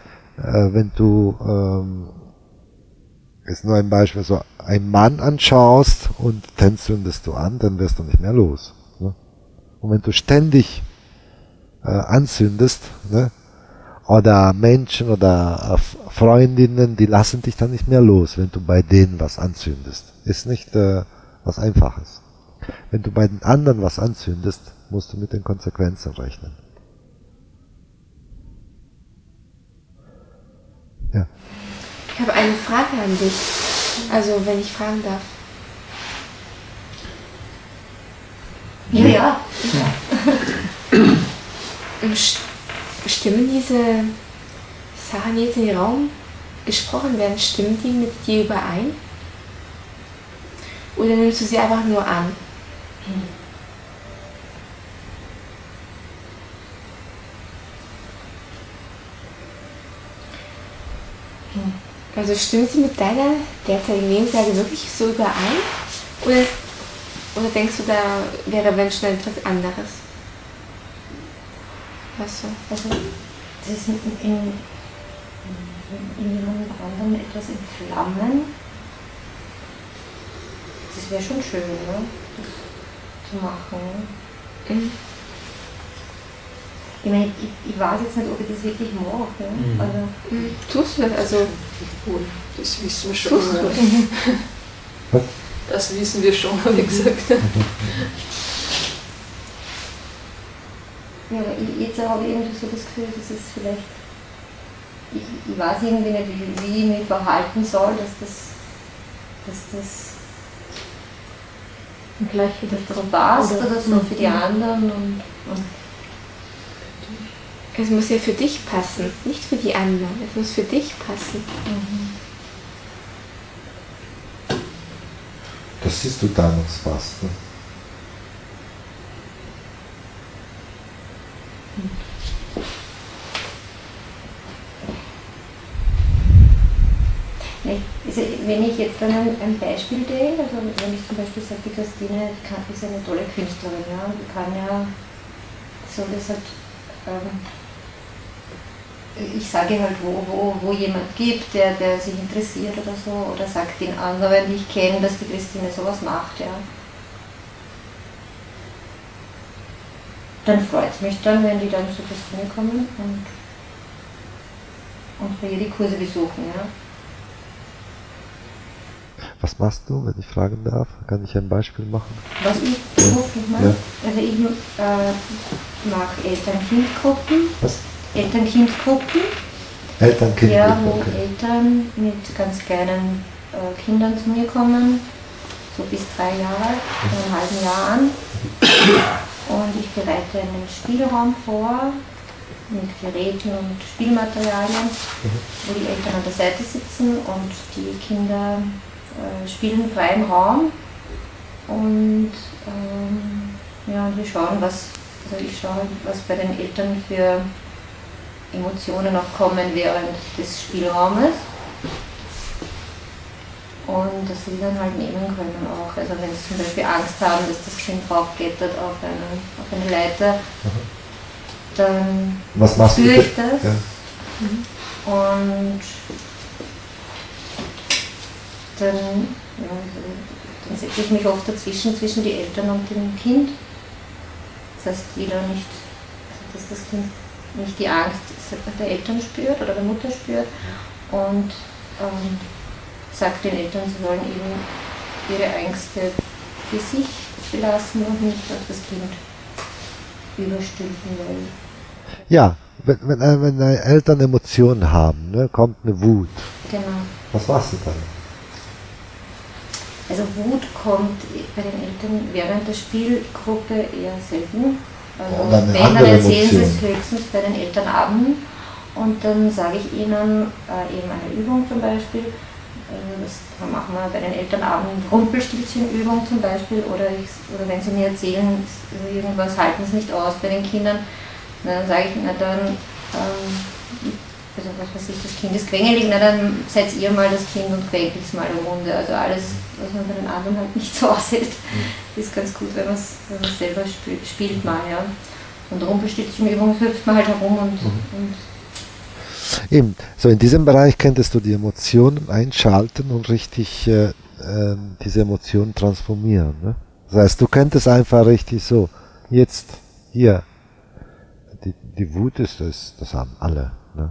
ist nur ein Beispiel, so einen Mann anschaust und den zündest du an, dann wirst du nicht mehr los. Ne? Und wenn du ständig anzündest, ne? Oder Menschen oder Freundinnen, die lassen dich dann nicht mehr los, wenn du bei denen was anzündest. Ist nicht was Einfaches. Wenn du bei den anderen was anzündest, musst du mit den Konsequenzen rechnen. Ja. Ich habe eine Frage an dich, also wenn ich fragen darf. Ja. Stimmen diese Sachen, die jetzt in den Raum gesprochen werden, stimmen die mit dir überein? Oder nimmst du sie einfach nur an? Also stimmt sie mit deiner derzeitigen Lebenslage wirklich so überein? Oder denkst du, da wäre wenn schnell etwas anderes? Was so? Also, das ist in jemand anderem etwas entflammen. Das wäre schon schön, ne? Das zu machen. Mhm. Ich meine, ich weiß jetzt nicht, ob ich das wirklich mache. Ne? Also, Tust du das? Also, Das wissen wir schon. tust du das? Das wissen wir schon, habe ich gesagt. ja, jetzt habe ich irgendwie so das Gefühl, dass es vielleicht, ich weiß irgendwie nicht, wie ich mich verhalten soll, dass das gleich das passt oder so für die anderen und Es muss ja für dich passen, nicht für die anderen. Es muss für dich passen. Das siehst du damals fast. Ne? Also wenn ich jetzt dann ein Beispiel denke, also wenn ich zum Beispiel sage, die Christine ist eine tolle Künstlerin, ja, und die kann ja, so das halt, ich sage halt, wo jemand gibt, der sich interessiert oder so, oder sagt den anderen, die ich kenne, dass die Christine sowas macht, ja. Dann freut es mich dann, wenn die dann zu Christine kommen und bei ihr die Kurse besuchen, ja. Was machst du, wenn ich fragen darf? Kann ich ein Beispiel machen? Was ich beruflich mache? Ja. Also ich mache Eltern-Kind-Gruppen. Was? Eltern-Kind-Gruppen. Eltern-Kind. Ja, wo Okay. Eltern mit ganz kleinen Kindern zu mir kommen, so bis 3 Jahre, von einem halben Jahr an. Und ich bereite einen Spielraum vor mit Geräten und Spielmaterialien, wo die Eltern an der Seite sitzen und die Kinder spielen frei im Raum. Und ja, wir schauen, ich schaue, was bei den Eltern für Emotionen auch kommen während des Spielraumes. Und dass sie dann halt nehmen können auch. Also wenn sie zum Beispiel Angst haben, dass das Kind draufklettert auf eine Leiter, dann Was machst spüre du? ich das. Ja. Und dann setze ich mich oft dazwischen, zwischen die Eltern und dem Kind. Das heißt, dass das Kind nicht die Angst der Eltern spürt oder der Mutter spürt und sagt den Eltern, sie sollen eben ihre Ängste für sich belassen und nicht auf das Kind überstülpen wollen. Ja, wenn Eltern Emotionen haben, ne, kommt eine Wut. Genau. Was machst du dann? Also Wut kommt bei den Eltern während der Spielgruppe eher selten. Also Und eine wenn, dann andere erzählen sie es Emotion. höchstens bei den Elternabenden und dann sage ich ihnen eben eine Übung zum Beispiel. Das machen wir bei den Elternabenden, Rumpelstilzchenübung zum Beispiel, oder wenn sie mir erzählen, irgendwas halten sie nicht aus bei den Kindern, dann sage ich, na dann, also was weiß ich, das Kind ist quengelig, na dann seid ihr mal das Kind und quengelt es mal eine Runde. Also alles, was man bei den anderen halt nicht so aushält, ist ganz gut, wenn man es selber spielt mal, ja. Und Rumpelstilzchenübung hüpft man halt herum und Eben, so in diesem Bereich könntest du die Emotionen einschalten und richtig diese Emotionen transformieren. Ne? Das heißt, du könntest einfach richtig so, jetzt, hier, die Wut ist das haben alle. Ne?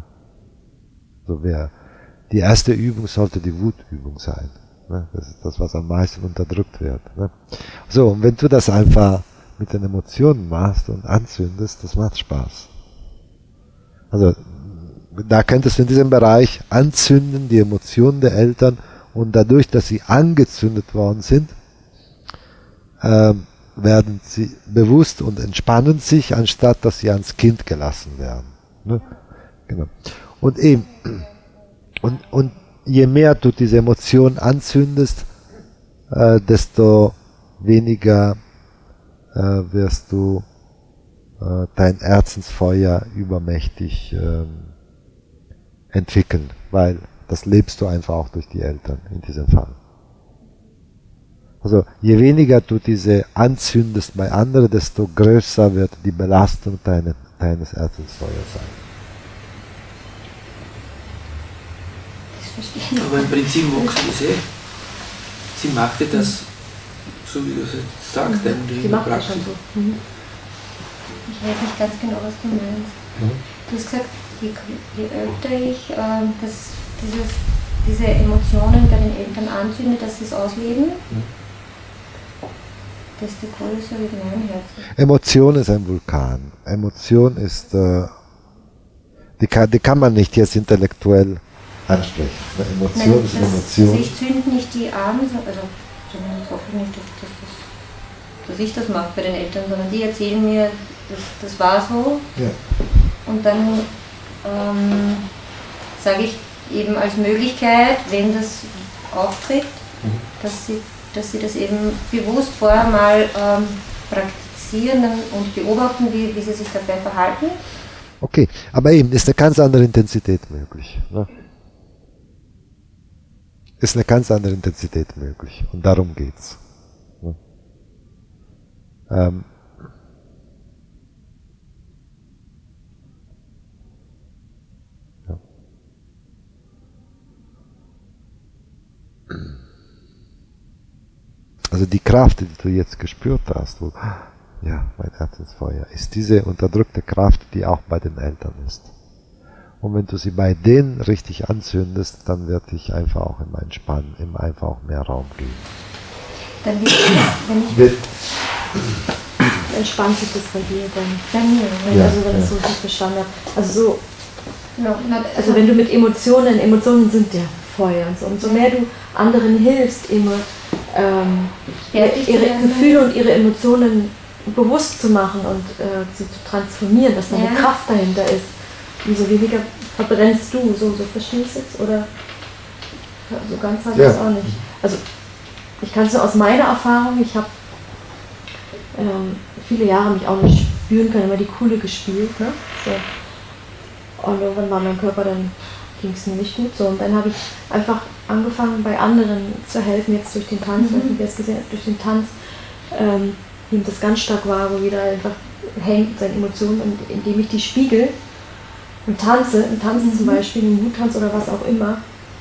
So die erste Übung sollte die Wutübung sein. Ne? Das ist das, was am meisten unterdrückt wird. Ne? So, und wenn du das einfach mit den Emotionen machst und anzündest, das macht Spaß. Also, da könntest du in diesem Bereich anzünden, die Emotionen der Eltern, und dadurch, dass sie angezündet worden sind, werden sie bewusst und entspannen sich, anstatt dass sie ans Kind gelassen werden. Ne? Genau. Und eben, und je mehr du diese Emotionen anzündest, desto weniger wirst du dein Herzensfeuer übermächtig entwickeln, weil das lebst du einfach auch durch die Eltern in diesem Fall. Also je weniger du diese anzündest bei anderen, desto größer wird die Belastung deines Herzensfeuers sein. Aber im Prinzip magst du das eh. Sie macht ja das, so wie du es jetzt sagst, die macht das schon so. Ich weiß nicht ganz genau, was du meinst. Du hast gesagt, je öfter ich diese Emotionen bei den Eltern anzünde, dass sie es ausleben, desto größer wird mein Herz. Emotion ist ein Vulkan. Emotion ist, die kann man nicht jetzt intellektuell ansprechen. Eine Emotion ist eine Emotion. Also ich zünde nicht die an, also zumindest hoffe ich nicht, dass ich das mache bei den Eltern, sondern die erzählen mir, das war so. Ja. Und dann sage ich eben als Möglichkeit, wenn das auftritt, dass sie das eben bewusst vorher mal praktizieren und beobachten, wie sie sich dabei verhalten. Okay, aber eben ist eine ganz andere Intensität möglich. Ne? Ist eine ganz andere Intensität möglich und darum geht's. Ne? Also die Kraft, die du jetzt gespürt hast, ja, mein Herzensfeuer, ist diese unterdrückte Kraft, die auch bei den Eltern ist. Und wenn du sie bei denen richtig anzündest, dann wird dich einfach auch immer entspannen, immer einfach auch mehr Raum geben. Dann wenn ich entspannt sich das bei dir dann? Bei mir, ja. Also wenn ich es so richtig verstanden habe. Also wenn du mit Emotionen sind ja Feuer und so. Und so mehr du anderen hilfst, immer ihre Gefühle und ihre Emotionen bewusst zu machen und zu transformieren, dass da eine Kraft dahinter ist, umso weniger verbrennst du. So verstehst du es? Oder so ganz habe ich es auch nicht. Also ich kann es nur aus meiner Erfahrung, ich habe viele Jahre mich auch nicht spüren können, immer die Coole gespielt. Ne? So. Und irgendwann war mein Körper, dann ging es mir nicht gut. So. Und dann habe ich einfach angefangen, bei anderen zu helfen, jetzt durch den Tanz, durch den Tanz, ihm das ganz stark war, wo jeder einfach hängt, seine Emotionen, und indem ich die spiegel und tanzen zum Beispiel, im Wuttanz oder was auch immer,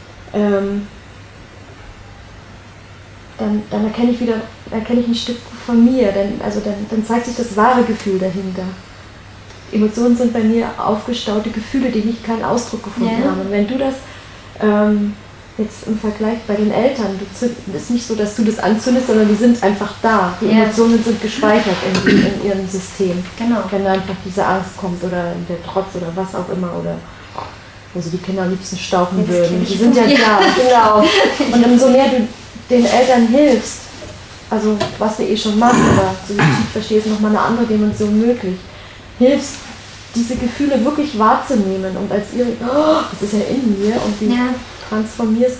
dann erkenne ich ein Stück von mir, dann zeigt sich das wahre Gefühl dahinter. Emotionen sind bei mir aufgestaute Gefühle, die nicht keinen Ausdruck gefunden haben. Und wenn du das jetzt im Vergleich bei den Eltern, es ist nicht so, dass du das anzündest, sondern die sind einfach da. Die Emotionen sind gespeichert in ihrem System. Genau. Wenn einfach diese Angst kommt oder der Trotz oder was auch immer, oder wo sie die Kinder am liebsten stauchen würden. Die sind ja da, genau. Und umso mehr du den Eltern hilfst, also was du schon machst, aber so wie ich verstehe, ist nochmal eine andere Dimension möglich, hilfst, diese Gefühle wirklich wahrzunehmen und als das ist ja in mir, und die transformierst,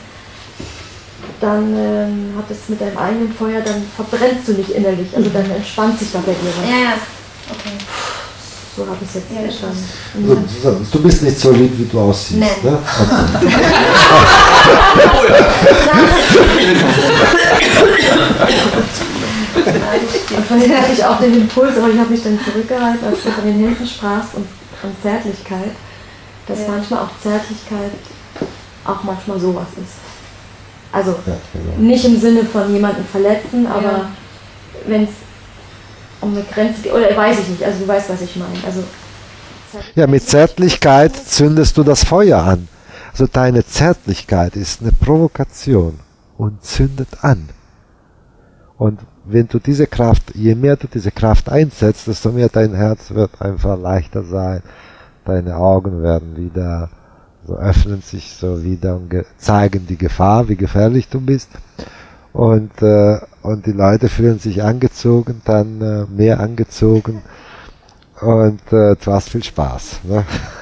dann hat es mit deinem eigenen Feuer, dann verbrennst du nicht innerlich, also dann entspannt sich da bei dir was. Ja, okay. So habe ich es jetzt verstanden. Du bist nicht so lieb, wie du aussiehst, ne? Und von denen hatte ich auch den Impuls, aber ich habe mich dann zurückgehalten, als du von den Händen sprachst und von Zärtlichkeit, dass manchmal auch Zärtlichkeit auch manchmal sowas ist. Also nicht im Sinne von jemanden verletzen, aber wenn es um eine Grenze geht, oder weiß ich nicht, also du weißt, was ich meine. Also, ja, mit Zärtlichkeit zündest du das Feuer an. Also deine Zärtlichkeit ist eine Provokation und zündet an. Und wenn du diese Kraft, je mehr du diese Kraft einsetzt, desto mehr dein Herz wird einfach leichter sein. Deine Augen werden wieder, so öffnen sich so wieder und zeigen die Gefahr, wie gefährlich du bist. Und die Leute fühlen sich angezogen, dann mehr angezogen. Und du hast viel Spaß. Ne?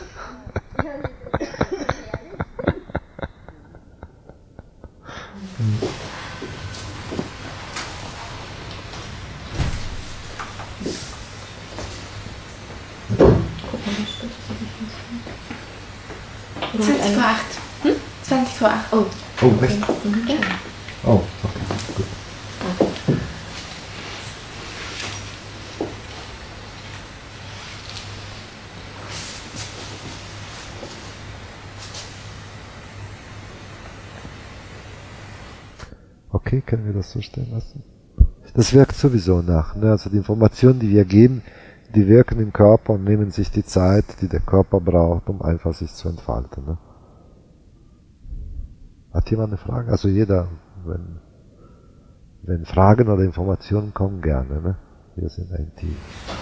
Zwanzig vor 8. 20 vor 8. Oh, echt? Ja. Oh, okay, gut. Okay, können wir das so stehen lassen? Das wirkt sowieso nach. Ne? Also die Informationen, die wir geben, die wirken im Körper und nehmen sich die Zeit, die der Körper braucht, um einfach sich zu entfalten. Ne? Hat jemand eine Frage? Also jeder, wenn Fragen oder Informationen kommen, gerne. Ne? Wir sind ein Team.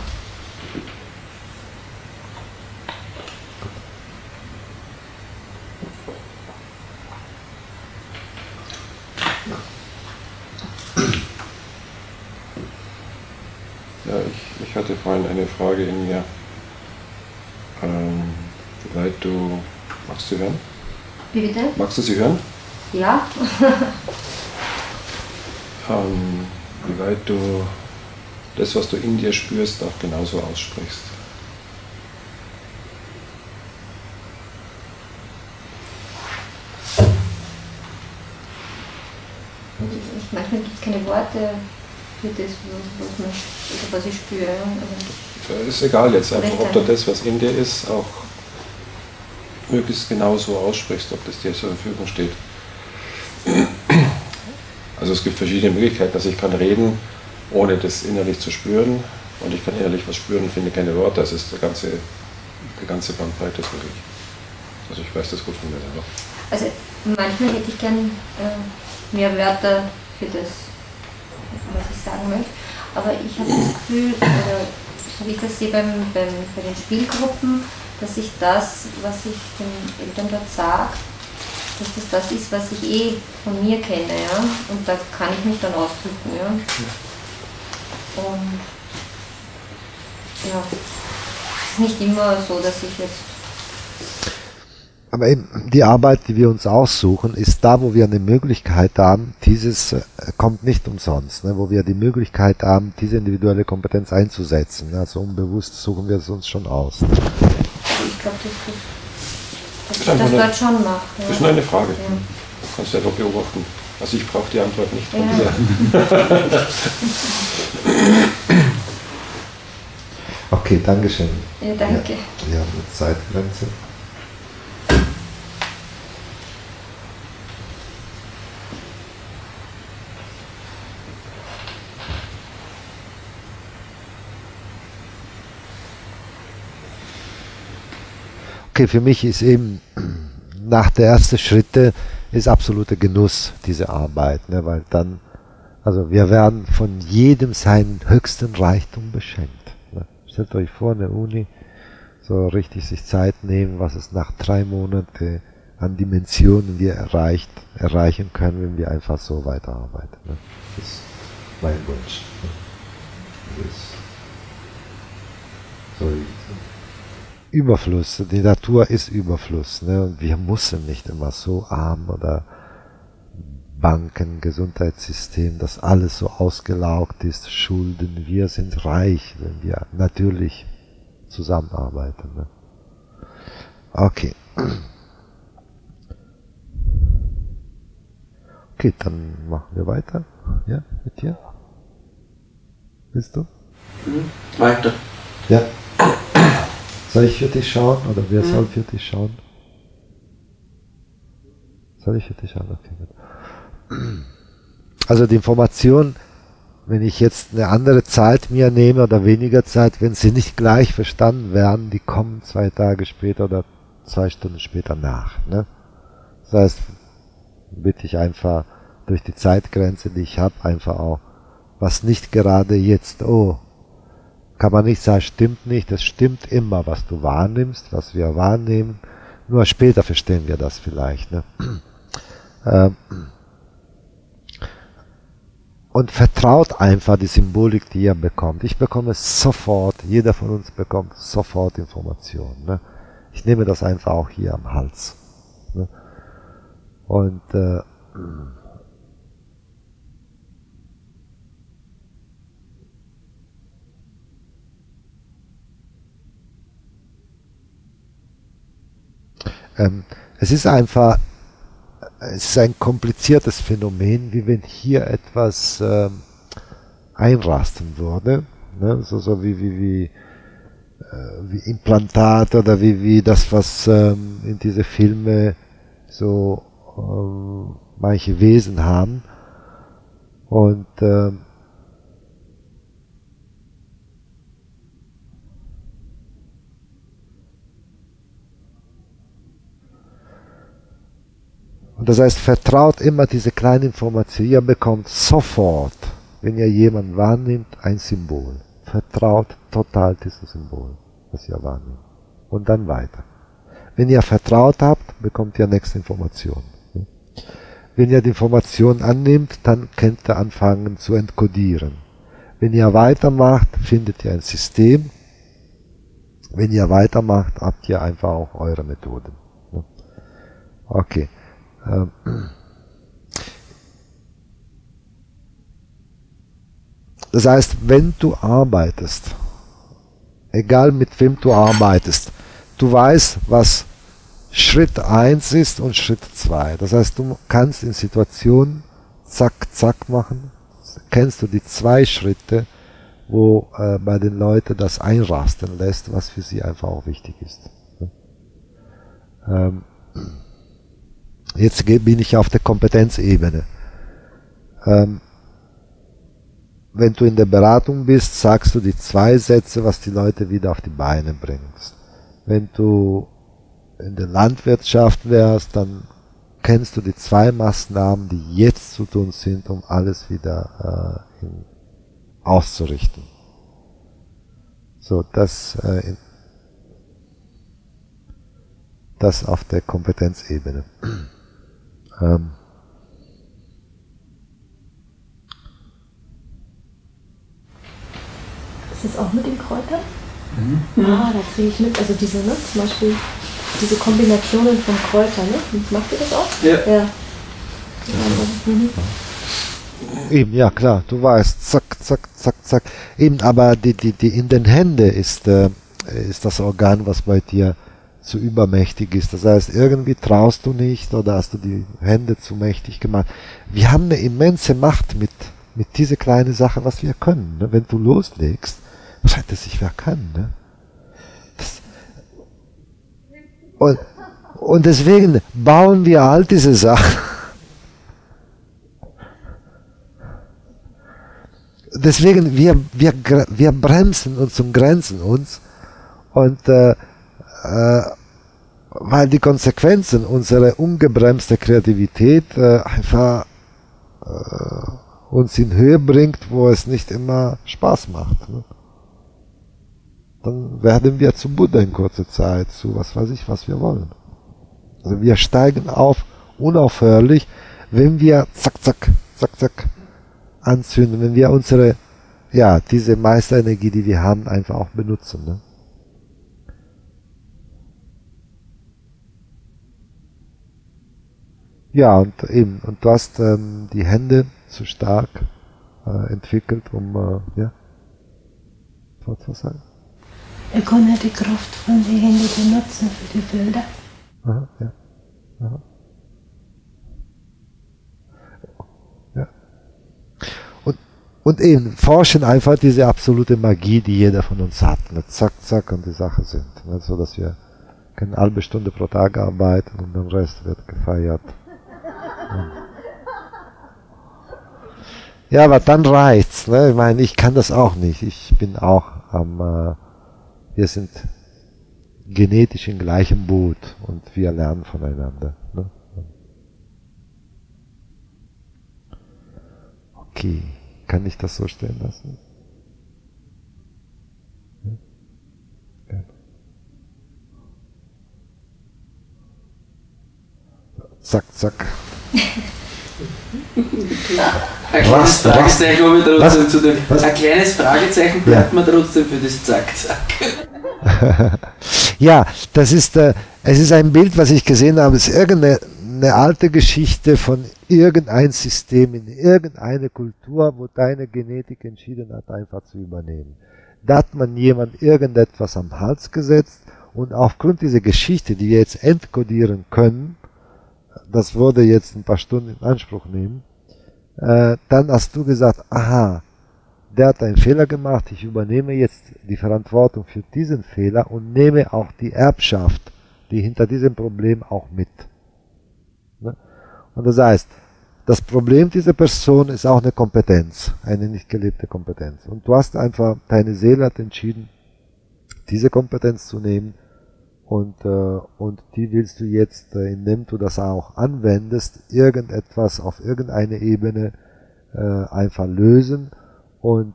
Ja, ich hatte vorhin eine Frage in mir. Wie du, magst du hören? Wie bitte? Magst du sie hören? Ja. Wie weit du das, was du in dir spürst, auch genauso aussprichst. Manchmal gibt es keine Worte für das, was ich spüre. Also ist egal jetzt einfach, ob du das, was in dir ist, auch möglichst genauso aussprichst, ob das dir zur Verfügung steht. Also es gibt verschiedene Möglichkeiten, also ich kann reden, ohne das innerlich zu spüren, und ich kann innerlich was spüren und finde keine Worte. Das ist die ganze Bandbreite wirklich. Also ich weiß das gut von mir selber. Also manchmal hätte ich gern mehr Wörter für das, was ich sagen möchte, aber ich habe das Gefühl, oder so wie ich das sehe bei den Spielgruppen, dass ich das, was ich den Eltern dort sage, dass das ist, was ich eh von mir kenne, ja, und da kann ich mich dann ausdrücken, ja. Und ja, es ist nicht immer so, dass ich jetzt... Aber eben die Arbeit, die wir uns aussuchen, ist da, wo wir eine Möglichkeit haben, dieses kommt nicht umsonst, ne, wo wir die Möglichkeit haben, diese individuelle Kompetenz einzusetzen. Also unbewusst suchen wir es uns schon aus. Ne? Ich glaube, das dort schon macht. Ja. Das ist nur eine Frage. Ja. Kannst du einfach beobachten. Also ich brauche die Antwort nicht von Ja. dir. Okay, Dankeschön. Ja, danke. Ja, wir haben eine Zeitgrenze. Okay, für mich ist eben nach der ersten Schritte ist absoluter Genuss diese Arbeit, ne, weil dann, also wir werden von jedem seinen höchsten Reichtum beschenkt. Ne. Stellt euch vor, eine Uni, so richtig sich Zeit nehmen, was es nach 3 Monaten an Dimensionen wir erreichen können, wenn wir einfach so weiterarbeiten. Ne. Das ist mein Wunsch. Ne. Das ist so Überfluss, die Natur ist Überfluss, ne? Und wir müssen nicht immer so arm oder Banken, Gesundheitssystem, das alles so ausgelaugt ist, Schulden, wir sind reich, wenn wir natürlich zusammenarbeiten. Ne? Okay. Okay, dann machen wir weiter. Ja, mit dir? Willst du? Weiter. Ja. Soll ich für dich schauen oder wer soll für dich schauen? Soll ich für dich schauen? Okay, gut. Also die Information, wenn ich jetzt eine andere Zeit mir nehme oder weniger Zeit, wenn sie nicht gleich verstanden werden, die kommen 2 Tage später oder 2 Stunden später nach. Ne? Das heißt, bitte ich einfach durch die Zeitgrenze, die ich habe, einfach auch, was nicht gerade jetzt, kann man nicht sagen, stimmt nicht, es stimmt immer, was du wahrnimmst, was wir wahrnehmen, nur später verstehen wir das vielleicht. Ne? Und vertraut einfach die Symbolik, die ihr bekommt. Ich bekomme sofort, jeder von uns bekommt sofort Informationen. Ne? Ich nehme das einfach auch hier am Hals. Ne? Und es ist einfach, es ist ein kompliziertes Phänomen, wie wenn hier etwas einrasten würde, ne? So wie Implantat oder wie das, was in diese Filme so manche Wesen haben. Und das heißt, vertraut immer diese kleine Information. Ihr bekommt sofort, wenn ihr jemanden wahrnimmt, ein Symbol. Vertraut total dieses Symbol, das ihr wahrnimmt. Und dann weiter. Wenn ihr vertraut habt, bekommt ihr nächste Information. Wenn ihr die Information annimmt, dann könnt ihr anfangen zu entkodieren. Wenn ihr weitermacht, findet ihr ein System. Wenn ihr weitermacht, habt ihr einfach auch eure Methoden. Okay. Das heißt, wenn du arbeitest, egal mit wem du arbeitest, du weißt, was Schritt 1 ist und Schritt 2. Das heißt, du kannst in Situationen zack, zack machen. Kennst du die 2 Schritte, wo bei den Leuten das einrasten lässt, was für sie einfach auch wichtig ist. Jetzt bin ich auf der Kompetenzebene. Wenn du in der Beratung bist, sagst du die 2 Sätze, was die Leute wieder auf die Beine bringst. Wenn du in der Landwirtschaft wärst, dann kennst du die 2 Maßnahmen, die jetzt zu tun sind, um alles wieder auszurichten. So, das auf der Kompetenzebene. Ist das auch mit den Kräutern? Da kriege ich mit. Also diese, ne, zum Beispiel diese Kombinationen von Kräutern, ne? Macht ihr das auch? Ja. Eben, ja klar, du weißt, zack, zack, zack, zack. Eben, aber die in den Händen ist das Organ, was bei dir zu übermächtig ist. Das heißt, irgendwie traust du nicht oder hast du die Hände zu mächtig gemacht. Wir haben eine immense Macht mit dieser kleinen Sache, was wir können. Ne? Wenn du loslegst, scheint es sich wer kann. Ne? Und deswegen bauen wir all diese Sachen. Deswegen, wir bremsen uns und grenzen uns. Und weil die Konsequenzen unserer ungebremsten Kreativität einfach uns in Höhe bringt, wo es nicht immer Spaß macht. Ne? Dann werden wir zu Buddha in kurzer Zeit, zu was weiß ich, was wir wollen. Also wir steigen auf unaufhörlich, wenn wir zack, zack, zack, zack anzünden, wenn wir unsere, diese Meisterenergie, die wir haben, einfach auch benutzen. Ne? Ja, und du hast die Hände zu stark entwickelt, um, was sagen? Er kann die Kraft von den Händen benutzen für die Bilder. Aha, ja. Aha. Ja. Und forschen einfach diese absolute Magie, die jeder von uns hat. Ne? Zack, zack, und die Sachen sind. Ne? So, dass wir eine halbe Stunde pro Tag arbeiten und den Rest wird gefeiert. Ja, aber dann reicht's. Ne? Ich meine, ich kann das auch nicht. Ich bin auch wir sind genetisch im gleichen Boot und wir lernen voneinander. Ne? Okay, kann ich das so stehen lassen? Ja. Zack, zack. Ein kleines Fragezeichen habe ich trotzdem zu dem. Ein kleines Fragezeichen bleibt mir trotzdem für das Zack, zack. Ja, das ist, es ist ein Bild, was ich gesehen habe, es ist irgendeine alte Geschichte von irgendein System in irgendeine Kultur, wo deine Genetik entschieden hat, einfach zu übernehmen. Da hat man jemand irgendetwas am Hals gesetzt und aufgrund dieser Geschichte, die wir jetzt entkodieren können, das würde jetzt ein paar Stunden in Anspruch nehmen, dann hast du gesagt, aha, der hat einen Fehler gemacht, ich übernehme jetzt die Verantwortung für diesen Fehler und nehme auch die Erbschaft, die hinter diesem Problem auch mit. Ne? Und das heißt, das Problem dieser Person ist auch eine Kompetenz, eine nicht gelebte Kompetenz. Und du hast einfach, deine Seele hat entschieden, diese Kompetenz zu nehmen und die willst du jetzt, indem du das auch anwendest, irgendetwas auf irgendeine Ebene einfach lösen und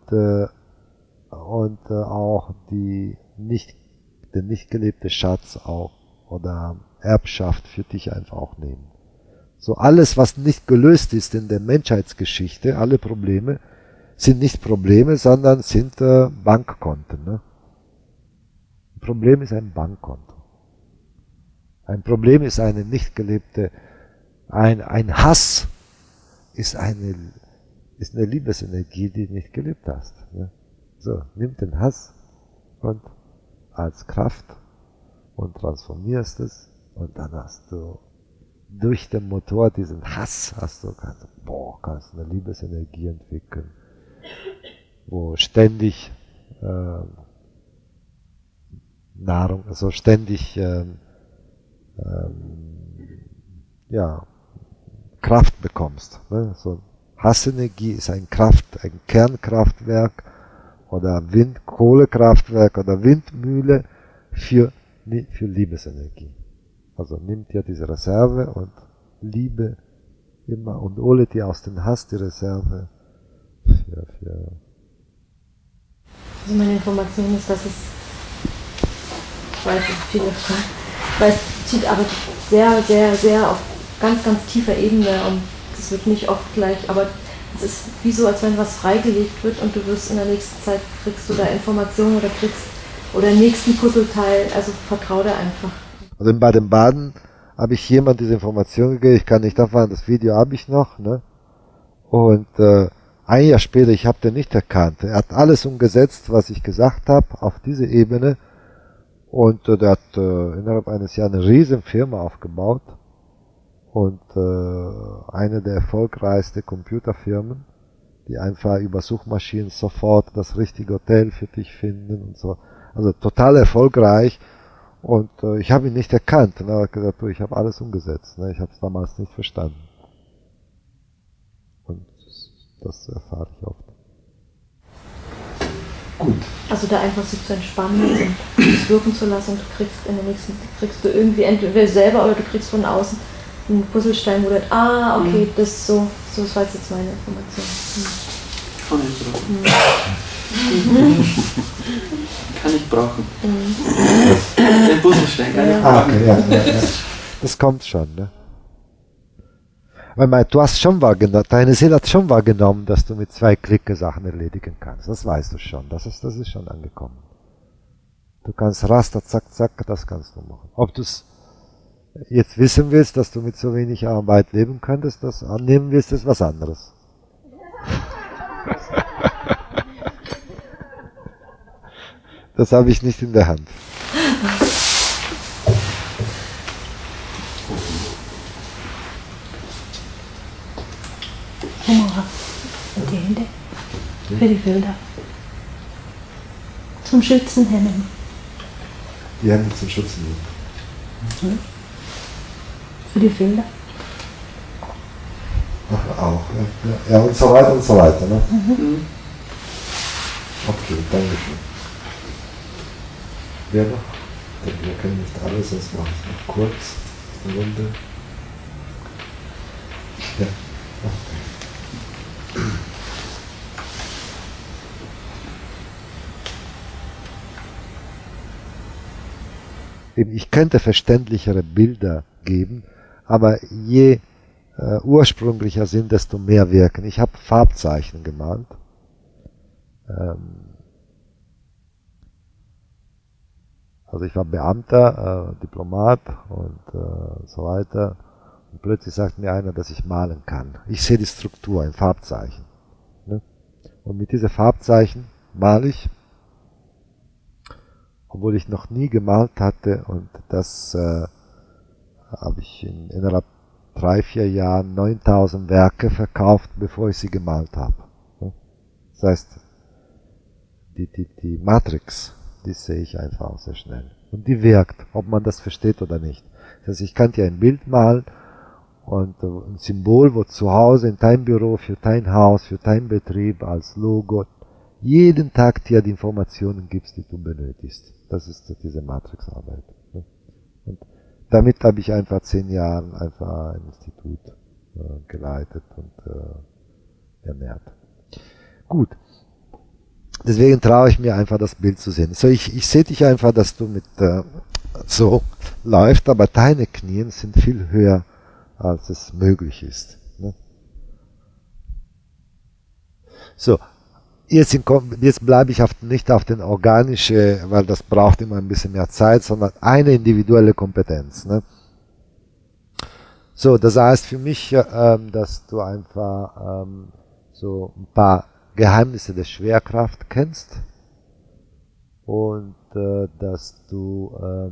auch der nicht gelebte Schatz auch oder Erbschaft für dich einfach auch nehmen. So alles, was nicht gelöst ist in der Menschheitsgeschichte, alle Probleme, sind nicht Probleme, sondern sind Bankkonten. Ne? Ein Problem ist ein Bankkonto. Ein Problem ist eine nicht gelebte, ein Hass ist eine Liebesenergie, die du nicht gelebt hast. Ne? So, nimm den Hass und als Kraft und transformierst es und dann hast du durch den Motor diesen Hass kannst eine Liebesenergie entwickeln, wo ständig Nahrung, also ständig Kraft bekommst. Ne? So Hassenergie ist ein Kernkraftwerk oder Kohlekraftwerk oder Windmühle für Liebesenergie. Also nimmt dir diese Reserve und Liebe immer und hole dir aus dem Hass die Reserve für. Also meine Information ist, dass ich weiß nicht, viele Fragen, weil es zieht aber sehr, sehr, sehr auf ganz, ganz tiefer Ebene und es wird nicht oft gleich, aber es ist wie so, als wenn was freigelegt wird und du wirst in der nächsten Zeit, kriegst du da Informationen oder nächsten Puzzleteil, also vertrau da einfach. Also bei dem Baden habe ich jemand diese Information gegeben, ich kann nicht erfahren, das Video habe ich noch, ne? Und ein Jahr später, ich habe den nicht erkannt. Er hat alles umgesetzt, was ich gesagt habe, auf diese Ebene. Und der hat innerhalb eines Jahres eine riesen Firma aufgebaut. Und eine der erfolgreichsten Computerfirmen, die einfach über Suchmaschinen sofort das richtige Hotel für dich finden und so. Also total erfolgreich. Und ich habe ihn nicht erkannt. Und er hat gesagt, du, ich habe alles umgesetzt. Ne? Ich habe es damals nicht verstanden. Und das erfahre ich oft. Gut. Also da einfach sich zu entspannen und es wirken zu lassen und kriegst du irgendwie entweder selber oder du kriegst von außen einen Puzzlestein, wo du okay, das ist so war jetzt meine Information. Kann ich brauchen. Kann ich brauchen. Den Puzzlestein kann ich brauchen. Okay, ja. Das kommt schon, ne? Weil du hast schon wahrgenommen, deine Seele hat schon wahrgenommen, dass du mit 2 Klicke Sachen erledigen kannst. Das weißt du schon. Das ist schon angekommen. Du kannst Raster, zack, zack, das kannst du machen. Ob du es jetzt wissen willst, dass du mit so wenig Arbeit leben könntest, das annehmen willst, ist was anderes. Das habe ich nicht in der Hand. Humor und die Hände für die Bilder. Zum Schützen hemmen. Die Hände zum Schützen. Für die Bilder. Ach, auch. Ja, und so weiter und so weiter. Ne? Okay, danke schön. Wer noch? Wir können nicht alles, sonst mache ich noch kurz eine Runde. Ja. Okay. ich könnte verständlichere Bilder geben, aber je ursprünglicher sind, desto mehr wirken. Ich habe Farbzeichen gemalt. Also ich war Beamter, Diplomat und so weiter. Und plötzlich sagt mir einer, dass ich malen kann. Ich sehe die Struktur, ein Farbzeichen. Ne? Und mit diesen Farbzeichen male ich, obwohl ich noch nie gemalt hatte. Und das habe ich innerhalb 3-4 Jahren 9000 Werke verkauft, bevor ich sie gemalt habe. Ne? Das heißt, die Matrix, die sehe ich einfach auch sehr schnell. Und die wirkt, ob man das versteht oder nicht. Das heißt, ich kann dir ein Bild malen und ein Symbol, wo zu Hause in deinem Büro, für dein Haus, für deinen Betrieb als Logo jeden Tag dir die Informationen gibst, die du benötigst. Das ist diese Matrixarbeit. Und damit habe ich einfach 10 Jahre einfach ein Institut geleitet und ernährt. Gut. Deswegen traue ich mir einfach, das Bild zu sehen. So, ich sehe dich einfach, dass du mit so läufst, aber deine Knie sind viel höher, als es möglich ist. Ne? So, jetzt bleibe ich nicht auf den organische, weil das braucht immer ein bisschen mehr Zeit, sondern eine individuelle Kompetenz. Ne? So, das heißt für mich, dass du einfach so ein paar Geheimnisse der Schwerkraft kennst und dass du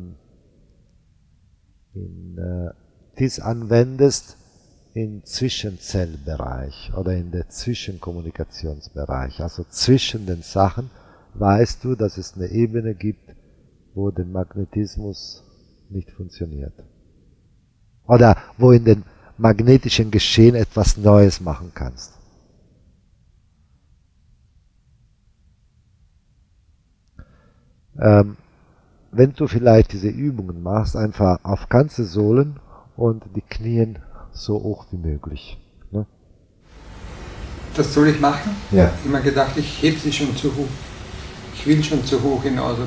dies anwendest im Zwischenzellbereich oder in der Zwischenkommunikationsbereich. Also zwischen den Sachen weißt du, dass es eine Ebene gibt, wo der Magnetismus nicht funktioniert. Oder wo in dem magnetischen Geschehen etwas Neues machen kannst. Wenn du vielleicht diese Übungen machst, einfach auf ganze Sohlen und die Knien so hoch wie möglich. Ne? Das soll ich machen? Ja. Ich habe mir gedacht, ich hebe sie schon zu hoch. Ich will schon zu hoch hinaus.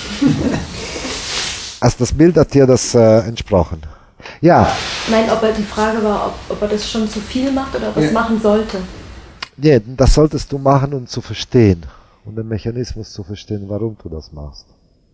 Also das Bild hat dir das entsprochen. Ja. Nein, die Frage war, ob er das schon zu viel macht oder ob er es machen sollte. Ja, das solltest du machen, um zu verstehen. Und den Mechanismus zu verstehen, warum du das machst.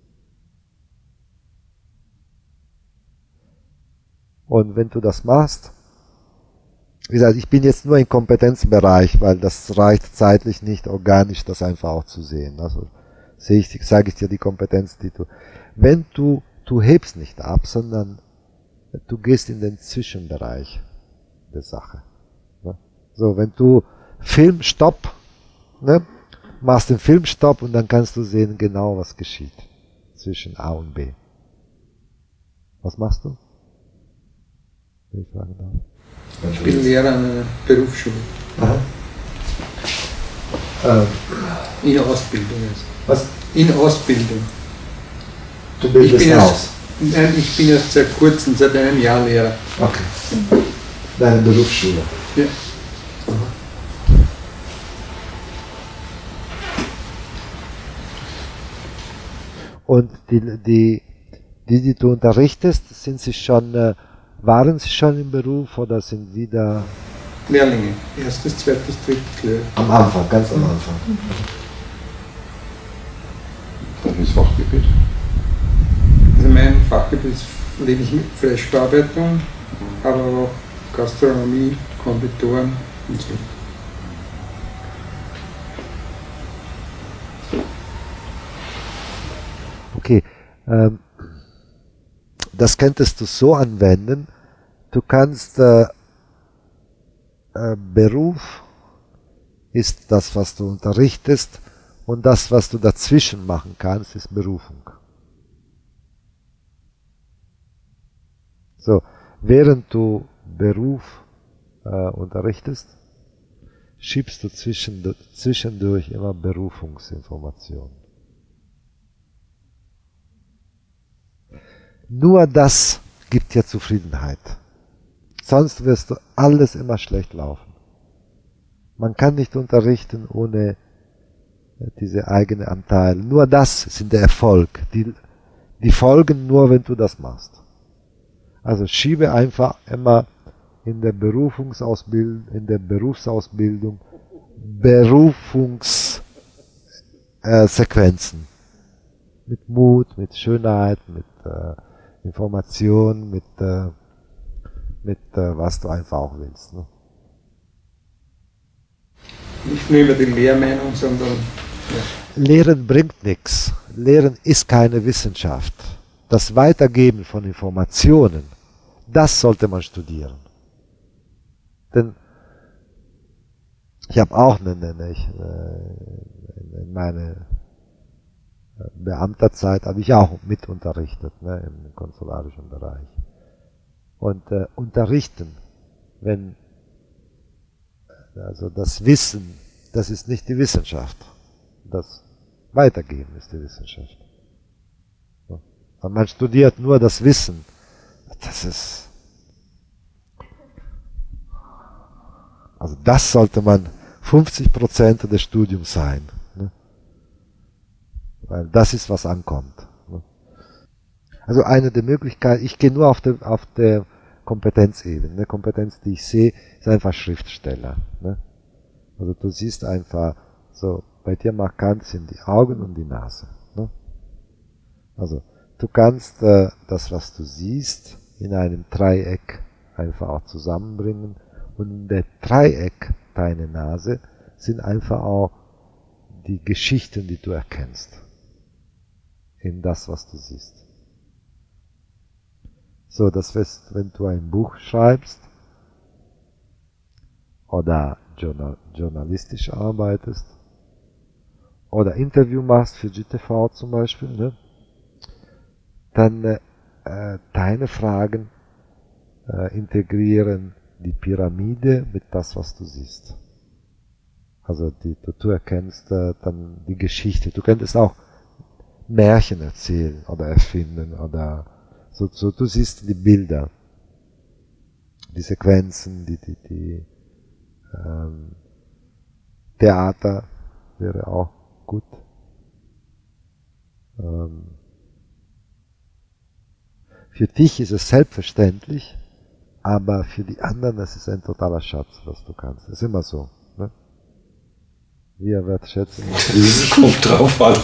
Und wenn du das machst, wie gesagt, ich bin jetzt nur im Kompetenzbereich, weil das reicht zeitlich nicht, organisch das einfach auch zu sehen. Also sage ich dir die Kompetenz, die du, wenn du hebst nicht ab, sondern du gehst in den Zwischenbereich der Sache. Ne? So, wenn du Filmstopp, ne? Machst den Filmstopp und dann kannst du sehen genau, was geschieht zwischen A und B. Was machst du? Wenn ich fragen darf. Ich bin Lehrer an einer Berufsschule. In Ausbildung jetzt. Was? In Ausbildung. Du bildest aus? Nein, ich bin erst seit kurzem, seit einem Jahr Lehrer. Okay. Deine Berufsschule? Ja. Und die du unterrichtest, waren sie schon im Beruf oder sind wieder Lehrlinge, erstes, zweites, drittes Lehrling. Am Anfang, ganz am Anfang. Welches Fachgebiet? Also mein Fachgebiet ist Lebensmittelfleischverarbeitung, aber auch Gastronomie, Konditoren und so. Okay, das könntest du so anwenden, du kannst, Beruf ist das, was du unterrichtest und das, was du dazwischen machen kannst, ist Berufung. So, während du Beruf unterrichtest, schiebst du zwischendurch immer Berufungsinformationen. Nur das gibt dir Zufriedenheit. Sonst wirst du alles immer schlecht laufen. Man kann nicht unterrichten ohne diese eigenen Anteile. Nur das sind der Erfolg. Die folgen nur, wenn du das machst. Also schiebe einfach immer in der Berufsausbildung Berufungssequenzen. Mit Mut, mit Schönheit, mit Information, mit was du einfach auch willst. Ne? Nicht nur über die Lehrmeinung, sondern... Ja. Lehren bringt nichts. Lehren ist keine Wissenschaft. Das Weitergeben von Informationen, das sollte man studieren. Denn ich habe auch in meiner Beamterzeit habe ich auch mit unterrichtet, ne, im konsularischen Bereich. Und unterrichten, also das Wissen, das ist nicht die Wissenschaft. Das Weitergeben ist die Wissenschaft. Und man studiert nur das Wissen. Also das sollte man 50% des Studiums sein. Ne? Weil das ist, was ankommt. Ne? Also eine der Möglichkeiten, ich gehe nur auf der Kompetenzebene. Eine Kompetenz, die ich sehe, ist einfach Schriftsteller. Ne? Also du siehst einfach, so bei dir markant sind die Augen und die Nase. Ne? Also du kannst das, was du siehst, in einem Dreieck einfach auch zusammenbringen. Und in der Dreieck, deine Nase, sind einfach auch die Geschichten, die du erkennst. In das, was du siehst. So, das heißt, wenn du ein Buch schreibst oder journalistisch arbeitest oder Interview machst für GTV zum Beispiel, ne, dann deine Fragen integrieren die Pyramide mit das, was du siehst. Also du erkennst dann die Geschichte. Du könntest auch Märchen erzählen oder erfinden oder so. Du siehst die Bilder, die Sequenzen, die Theater wäre auch gut. Für dich ist es selbstverständlich, aber für die anderen das ist ein totaler Schatz, was du kannst. Das ist immer so. Ne? Wir wertschätzen. Das kommt drauf an.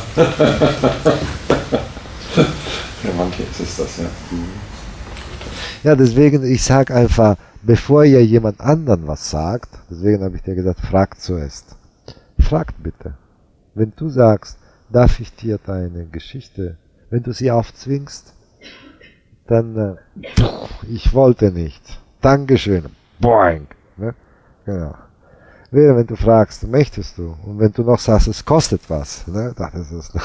Für manche ist es das, ja. Ja, deswegen, ich sage einfach, bevor ihr jemand anderen was sagt, deswegen habe ich dir gesagt, fragt zuerst. Fragt bitte. Wenn du sagst, darf ich dir deine Geschichte, wenn du sie aufzwingst, dann, ich wollte nicht. Dankeschön. Boing. Ne? Genau. Wäre, wenn du fragst, möchtest du? Und wenn du noch sagst, es kostet was, ne? Das ist es.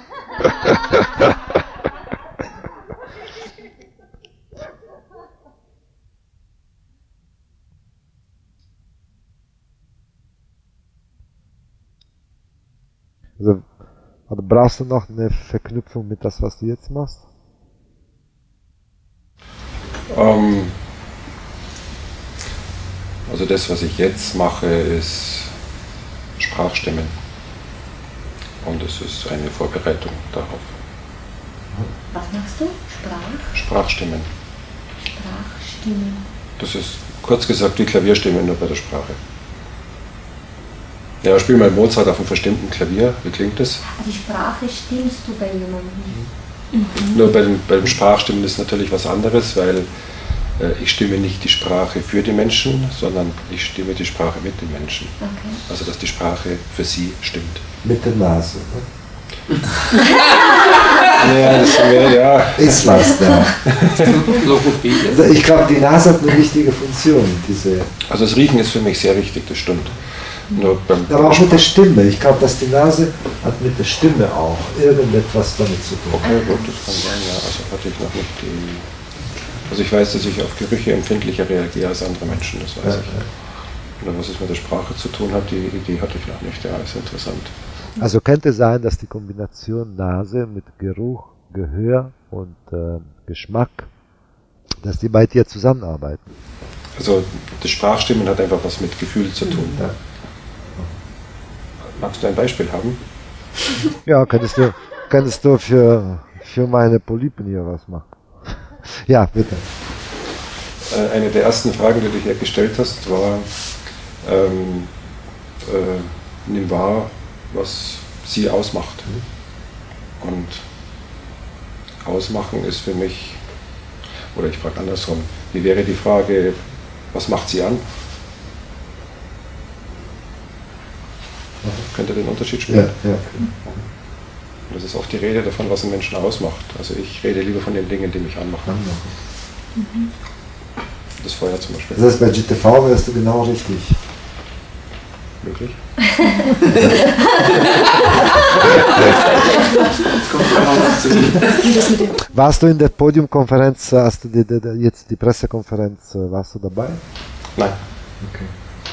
Also brauchst du noch eine Verknüpfung mit das, was du jetzt machst? Also das, was ich jetzt mache, ist Sprachstimmen. Und es ist eine Vorbereitung darauf. Was machst du? Sprachstimmen. Sprachstimmen. Das ist kurz gesagt wie Klavierstimmen, nur bei der Sprache. Ja, spiel mal Mozart auf einem verstimmten Klavier. Wie klingt das? Die Sprache stimmst du bei jemandem. Nur bei dem Sprachstimmen ist natürlich was anderes, weil ich stimme nicht die Sprache für die Menschen, sondern ich stimme die Sprache mit den Menschen. Okay. Also dass die Sprache für sie stimmt. Mit der Nase. Ja, das wäre ja. Ist was da. Also ich glaube, die Nase hat eine wichtige Funktion. Also das Riechen ist für mich sehr wichtig, das stimmt. Nur aber auch mit der Stimme. Ich glaube, dass die Nase hat mit der Stimme auch irgendetwas damit zu tun. Okay, gut, das kann sein, ja. Also hatte ich noch nicht die... Also ich weiß, dass ich auf Gerüche empfindlicher reagiere als andere Menschen, das weiß ich. Und was es mit der Sprache zu tun hat, die Idee hatte ich noch nicht, ja, ist interessant. Also könnte sein, dass die Kombination Nase mit Geruch, Gehör und Geschmack, dass die bei dir zusammenarbeiten. Also das Sprachstimmen hat einfach was mit Gefühl zu tun. Ja. Magst du ein Beispiel haben? Ja, könntest du für für meine Polypen hier was machen. Ja, bitte. Eine der ersten Fragen, die du hier gestellt hast, war, nimm wahr, was sie ausmacht. Und ausmachen ist für mich, oder ich frage andersrum, wie wäre die Frage, was macht sie an? Könnt ihr den Unterschied spüren? Ja, ja. Das ist oft die Rede davon, was einen Menschen ausmacht. Also ich rede lieber von den Dingen, die mich anmachen. Das Feuer zum Beispiel. Das heißt, bei GTV wärst du genau richtig. Möglich? Warst du in der Podiumkonferenz, hast du jetzt die Pressekonferenz, warst du dabei? Nein. Okay.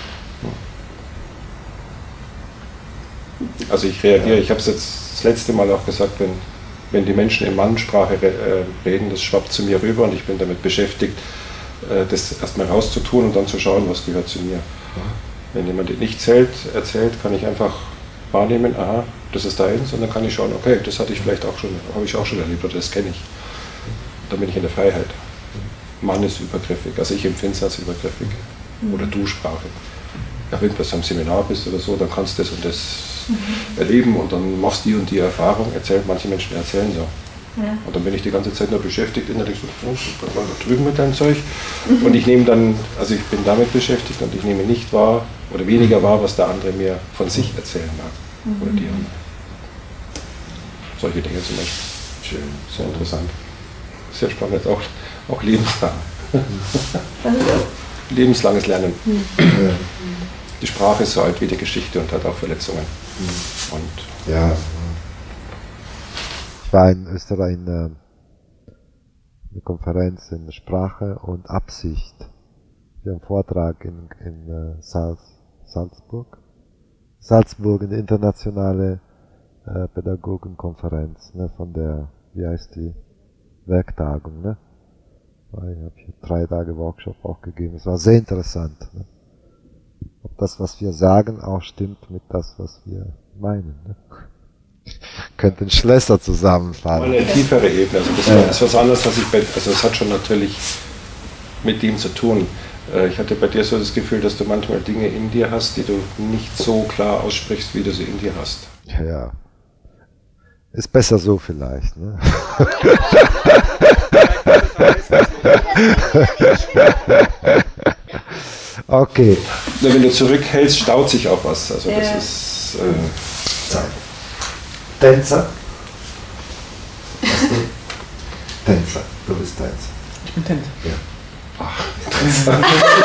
Also ich reagiere, ich habe es jetzt das letzte Mal auch gesagt, wenn die Menschen in Mannsprache reden, das schwappt zu mir rüber und ich bin damit beschäftigt, das erstmal rauszutun und dann zu schauen, was gehört zu mir. Wenn jemand nichts erzählt, kann ich einfach wahrnehmen, aha, das ist deins, und dann kann ich schauen, okay, das hatte ich vielleicht auch schon, habe ich auch schon erlebt oder das kenne ich. Dann bin ich in der Freiheit. Mann ist übergriffig, also ich empfinde es als übergriffig. Oder Du-Sprache. Ja, wenn du am Seminar bist oder so, dann kannst du das und das erleben und dann machst du die und die Erfahrung, manche Menschen erzählen so. Ja. Und dann bin ich die ganze Zeit nur beschäftigt, innerlich so, da drüben mit deinem Zeug. Und ich nehme dann, also ich bin damit beschäftigt und ich nehme nicht wahr oder weniger wahr, was der andere mir von sich erzählen mag. Oder die andere. Solche Dinge zum Beispiel. Schön, sehr interessant. Sehr spannend, auch lebenslang. Lebenslanges Lernen. Die Sprache ist so alt wie die Geschichte und hat auch Verletzungen. Und ja. Ich war in Österreich in einer Konferenz in Sprache und Absicht. Wir haben einen Vortrag in Salzburg. Salzburg, eine internationale Pädagogenkonferenz, ne, von der, wie heißt die, Werktagung. Ne? Ich habe hier 3 Tage Workshop auch gegeben. Es war sehr interessant. Ne? Ob das, was wir sagen, auch stimmt mit das, was wir meinen. Ne? Könnten Schlösser zusammenfassen. Eine tiefere Ebene. Also das ist was anderes, also es hat schon natürlich mit dem zu tun. Ich hatte bei dir so das Gefühl, dass du manchmal Dinge in dir hast, die du nicht so klar aussprichst, wie du sie in dir hast. Ja. Ist besser so vielleicht. Ne? Okay. Nur wenn du zurückhältst, staut sich auch was. Also das ist Zeit. Tänzer. Tänzer. Du bist Tänzer. Ich bin Tänzer. Ja. Ach, Tänzer.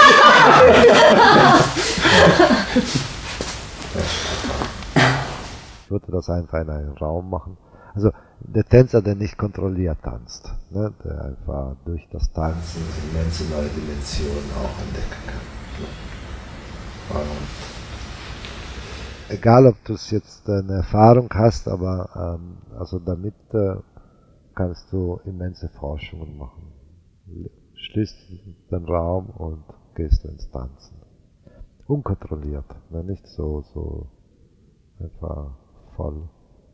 Ich würde das einfach in einen Raum machen. Also der Tänzer, der nicht kontrolliert tanzt, ne, der einfach durch das Tanzen immense neue Dimensionen auch entdecken kann. Und egal, ob du es jetzt eine Erfahrung hast, aber also damit kannst du immense Forschungen machen. Schließt den Raum und gehst ins Tanzen. Unkontrolliert, ne, nicht so einfach voll.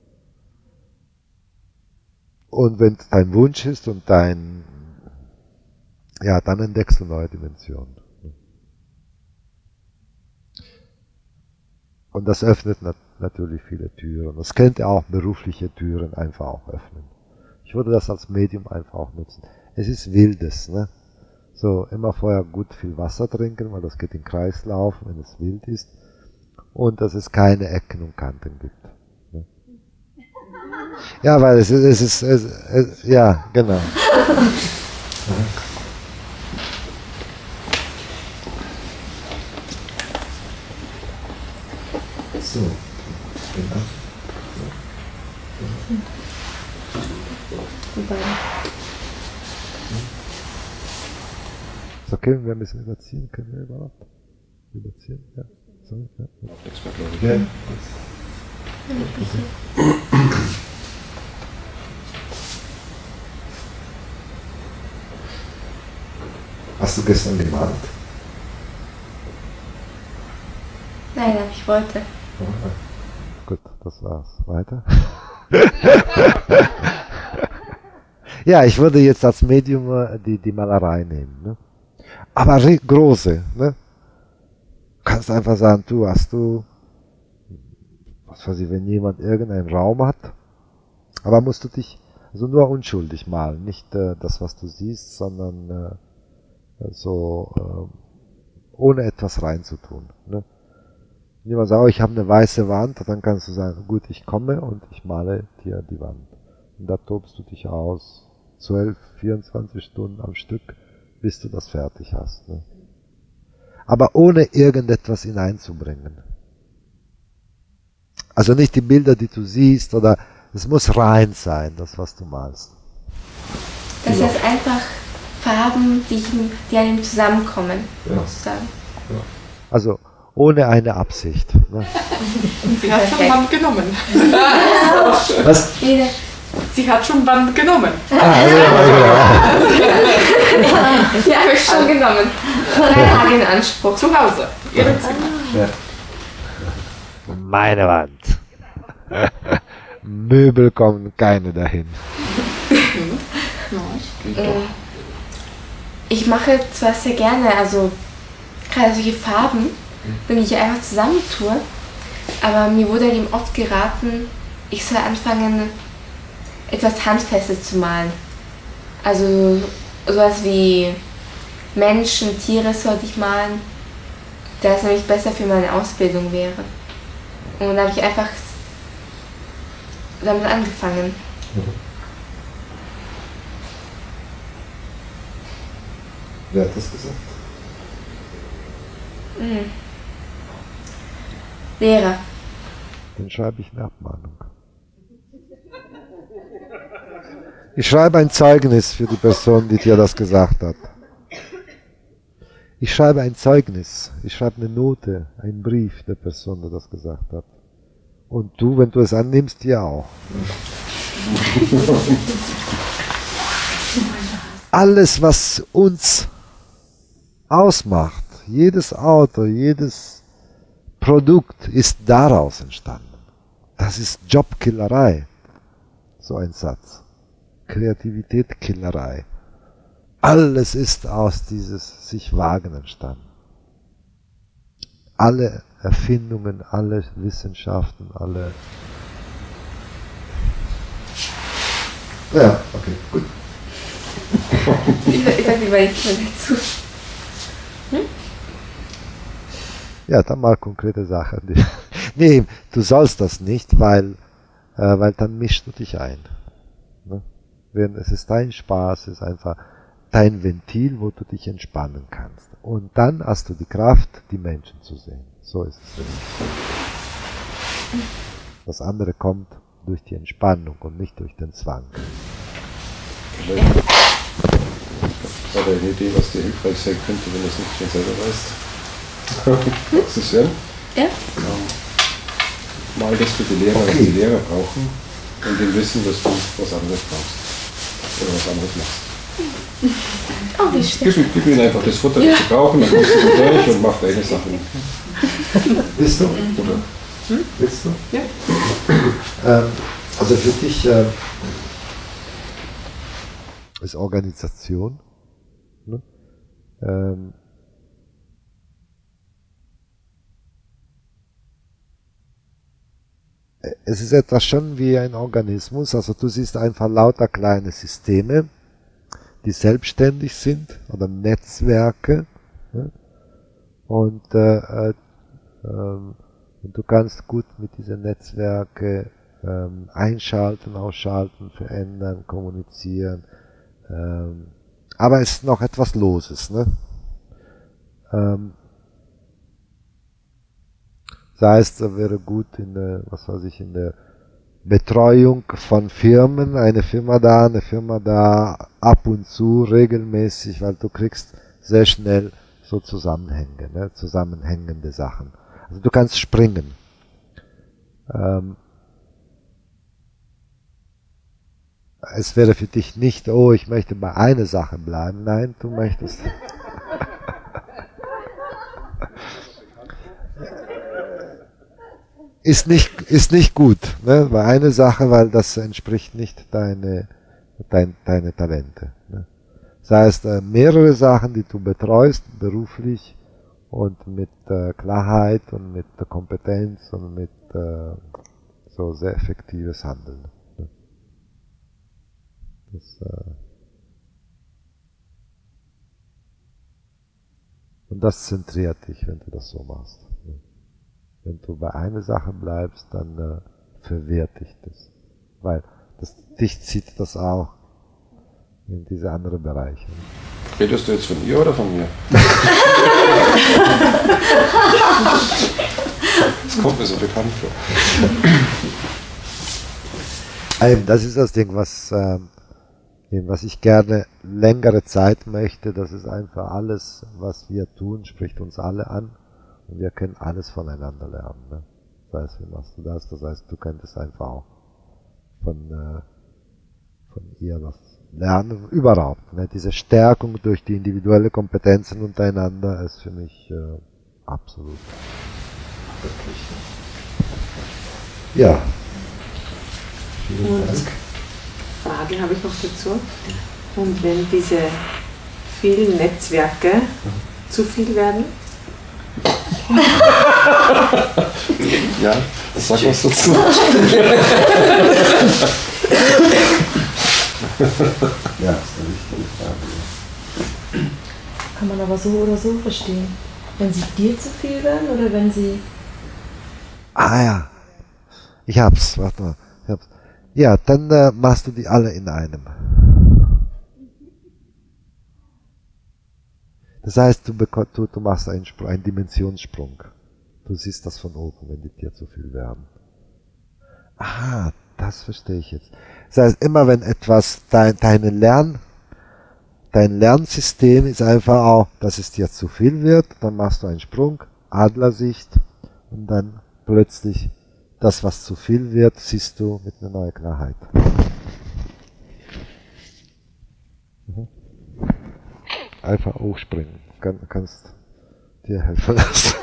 Und wenn es dein Wunsch ist und dann entdeckst du neue Dimensionen. Und das öffnet natürlich viele Türen. Das könnte auch berufliche Türen einfach auch öffnen. Ich würde das als Medium einfach auch nutzen. Es ist Wildes, ne? So, immer vorher gut viel Wasser trinken, weil das geht in den Kreislauf, wenn es wild ist. Und dass es keine Ecken und Kanten gibt. Ne? Ja, weil es ist ja, genau. So, genau. Ist okay, wenn wir ein bisschen überziehen? Können wir überhaupt überziehen? Ja. So, ja. Nichts mehr, glaube ich. Ja. Hast du gestern gemalt? Nein, aber ich wollte. Gut, das war's. Weiter? Ja, ich würde jetzt als Medium die Malerei nehmen. Ne? Aber große. Ne? Du kannst einfach sagen, was weiß ich, wenn jemand irgendeinen Raum hat, aber musst du dich also nur unschuldig malen, nicht das, was du siehst, sondern ohne etwas reinzutun. Ne? Wenn jemand sagt, ich habe eine weiße Wand, dann kannst du sagen, gut, ich komme und ich male dir die Wand. Und da tobst du dich aus, 12, 24 Stunden am Stück, bis du das fertig hast. Ne? Aber ohne irgendetwas hineinzubringen. Also nicht die Bilder, die du siehst, oder es muss rein sein, das, was du malst. Das heißt einfach Farben, die einem zusammenkommen, sozusagen. Ja. Also ohne eine Absicht. Ne? Sie hat schon Band genommen. Was? Sie hat schon Band genommen. Ja. Ja, habe ich schon genommen. 3 Tage in Anspruch. Zu Hause, Ihre Zimmer. Ja. Meine Wand. Möbel kommen keine dahin. Ich mache zwar sehr gerne, also gerade solche Farben, wenn ich einfach zusammentue, aber mir wurde eben oft geraten, ich soll anfangen, etwas Handfestes zu malen. Also sowas wie Menschen, Tiere sollte ich malen, da es nämlich besser für meine Ausbildung wäre. Und da habe ich einfach damit angefangen. Wer hat das gesagt? Lehrer. Dann schreibe ich eine Abmahnung. Ich schreibe ein Zeugnis für die Person, die dir das gesagt hat. Ich schreibe ein Zeugnis. Ich schreibe eine Note, einen Brief der Person, die das gesagt hat. Und du, wenn du es annimmst, dir auch. Alles, was uns ausmacht, jedes Auto, jedes Produkt ist daraus entstanden. Das ist Jobkillerei. So ein Satz. Kreativität, Killerei. Alles ist aus dieses sich Wagen entstanden. Alle Erfindungen, alle Wissenschaften, alle... Ja, okay, gut. Ich sag lieber nichts mehr dazu. Ja, dann mal konkrete Sachen. Nee, du sollst das nicht, weil dann mischst du dich ein. Ne? Es ist dein Spaß, es ist einfach dein Ventil, wo du dich entspannen kannst. Und dann hast du die Kraft, die Menschen zu sehen. So ist es. Das andere kommt durch die Entspannung und nicht durch den Zwang. Vielleicht habe ich eine Idee, was dir hilfreich sein könnte, wenn du es nicht schon selber weißt. Magst du es hören? Ja. Mal das für die Lehrer, was die Lehrer brauchen, und dem Wissen, dass du was anderes brauchst. Oder was anderes machst. Oh, wie schön. Gib ihnen einfach das Futter, das sie brauchen, dann kommst du durch und mach deine Sachen. Bist du? Oder? Willst du? Ja. Also für dich ist Organisation. Ne? Es ist etwas schon wie ein Organismus, also du siehst einfach lauter kleine Systeme, die selbstständig sind, oder Netzwerke, ne? Und du kannst gut mit diesen Netzwerken einschalten, ausschalten, verändern, kommunizieren, aber es ist noch etwas Loses, ne? Das heißt, es wäre gut in der, in der Betreuung von Firmen, eine Firma da, ab und zu, regelmäßig, weil du kriegst sehr schnell so Zusammenhänge, ne? Zusammenhängende Sachen. Also du kannst springen. Es wäre für dich nicht, oh, ich möchte bei einer Sache bleiben. Nein, du möchtest... Ist nicht gut, ne? Bei einer Sache, weil das entspricht nicht deine deine Talente. Ne? Das heißt, mehrere Sachen, die du betreust, beruflich und mit Klarheit und mit Kompetenz und mit so sehr effektives Handeln. Ne? Und das zentriert dich, wenn du das so machst. Ne? Wenn du bei einer Sache bleibst, dann verwehrt dich das. Weil dich zieht das auch in diese anderen Bereiche. Redest du jetzt von ihr oder von mir? Das kommt mir so bekannt vor. Das ist das Ding, was ich gerne längere Zeit möchte. Das ist einfach alles, was wir tun, spricht uns alle an. Und wir können alles voneinander lernen. Ne? Das heißt, wie machst du das? Das heißt, du könntest einfach auch von ihr was lernen, überhaupt. Ne? Diese Stärkung durch die individuelle Kompetenzen untereinander ist für mich absolut. Ja. Und Frage habe ich noch dazu. Und wenn diese vielen Netzwerke zu viel werden? Ja, sag was dazu. Ja, das ist eine wichtige Frage. Kann man aber so oder so verstehen. Wenn sie dir zu viel werden oder wenn sie... Ah ja, warte mal. Ja, dann machst du die alle in einem. Das heißt, du machst einen Dimensionssprung. Du siehst das von oben, wenn die dir zu viel werden. Ah, das verstehe ich jetzt. Das heißt, immer wenn etwas, dein Lernsystem ist einfach auch, dass es dir zu viel wird, dann machst du einen Sprung, Adlersicht, und dann plötzlich das, was zu viel wird, siehst du mit einer neuen Klarheit. Einfach hochspringen. Kannst dir helfen lassen.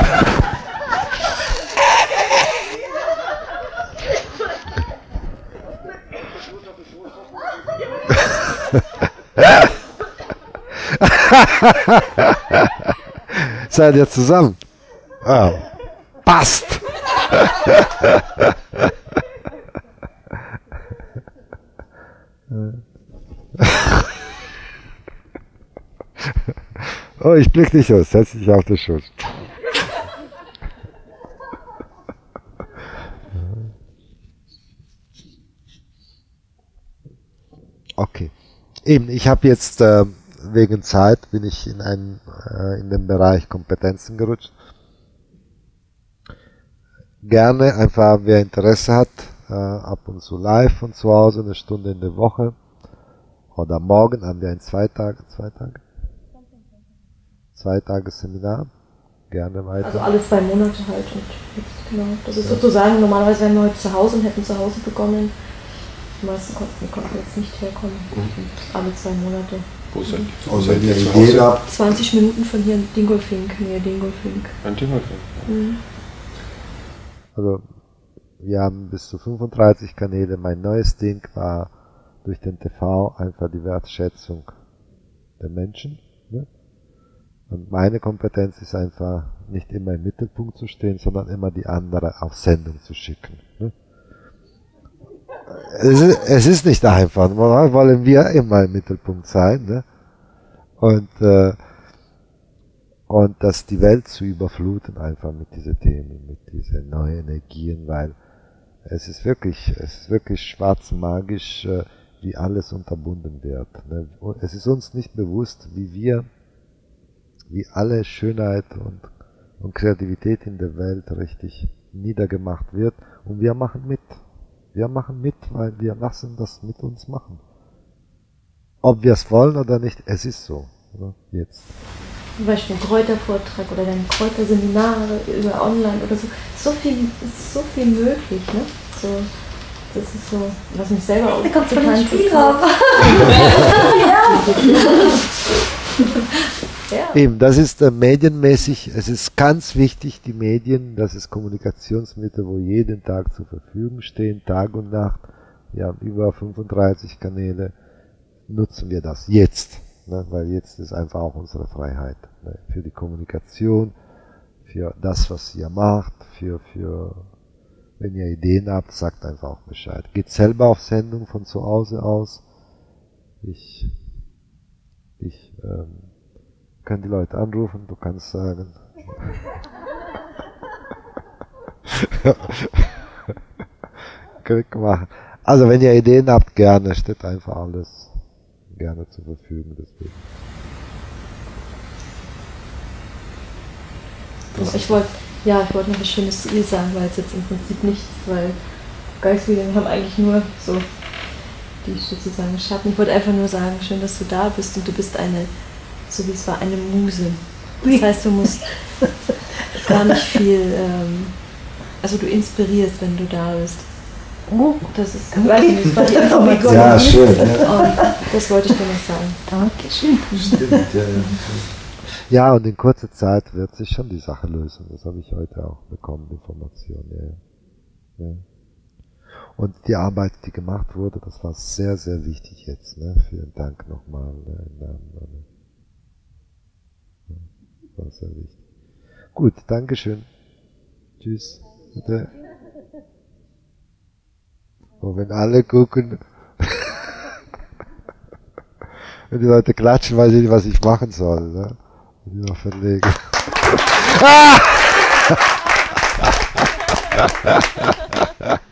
Seid ihr zusammen? Ah, passt! Oh, ich blick dich aus, setz dich auf den Schoß. Okay. Eben, ich habe jetzt wegen Zeit bin ich in den Bereich Kompetenzen gerutscht. Gerne einfach, wer Interesse hat, ab und zu live von zu Hause, eine Stunde in der Woche. Oder morgen haben wir ein Zweitages-Seminar. Gerne weiter. Also alle 2 Monate halt. Und jetzt, genau. Das ist sozusagen, normalerweise wären wir heute zu Hause und hätten zu Hause begonnen. Die meisten konnten jetzt nicht herkommen. Alle 2 Monate. Wo seid ihr zu Hause? 20 Minuten von hier in Dingolfing, nähe Dingolfing. Ein Dingolfing. Mhm. Also, wir haben bis zu 35 Kanäle. Mein neues Ding war durch den TV einfach die Wertschätzung der Menschen. Ne? Und meine Kompetenz ist einfach, nicht immer im Mittelpunkt zu stehen, sondern immer die andere auf Sendung zu schicken. Ne? Es ist nicht einfach. Normal wollen wir immer im Mittelpunkt sein. Ne? Und das die Welt zu überfluten einfach mit diesen Themen, mit diesen neuen Energien, weil es ist wirklich schwarzmagisch, wie alles unterbunden wird. Ne? Es ist uns nicht bewusst, wie alle Schönheit und Kreativität in der Welt richtig niedergemacht wird, und wir machen mit. Wir machen mit, weil wir lassen das mit uns machen. Ob wir es wollen oder nicht, es ist so. Oder? Jetzt. Zum Beispiel ein Kräutervortrag oder dann Kräuterseminare über online oder so. So viel möglich, ne? So, das ist so, was mich selber auch kommt von den Spielraum. Ja. Eben, das ist medienmäßig, es ist ganz wichtig, die Medien, das ist Kommunikationsmittel, wo jeden Tag zur Verfügung stehen, Tag und Nacht, Wir haben über 35 Kanäle. Nutzen wir das jetzt, ne? Weil jetzt ist einfach auch unsere Freiheit, ne? Für die Kommunikation, für das, was ihr macht, für wenn ihr Ideen habt, sagt einfach auch Bescheid. Geht selber auf Sendung von zu Hause aus. Ich kann die Leute anrufen, du kannst sagen. Klick machen. Also wenn ihr Ideen habt, gerne, steht einfach alles gerne zur Verfügung. Deswegen. Ich wollte noch was Schönes zu ihr sagen, weil es jetzt im Prinzip nichts, weil Geistwillen haben eigentlich nur so die sozusagen Schatten. Ich wollte einfach nur sagen, schön, dass du da bist und du bist eine, so wie es war, eine Muse. Das heißt, du musst gar nicht viel, also du inspirierst, wenn du da bist. Oh, das ist, weiß nicht, das war die Information. Ja, schön. Ja. Das wollte ich dir noch sagen. Dankeschön. Stimmt, ja. Ja, und in kurzer Zeit wird sich schon die Sache lösen. Das habe ich heute auch bekommen, die Information. Ja. Und die Arbeit, die gemacht wurde, das war sehr, sehr wichtig jetzt. Ne? Vielen Dank nochmal. Das war sehr wichtig. Gut, Dankeschön. Tschüss. Bitte. Und wenn alle gucken, wenn die Leute klatschen, weiß ich nicht, was ich machen soll. Ne? Ich noch verlegen. Ah!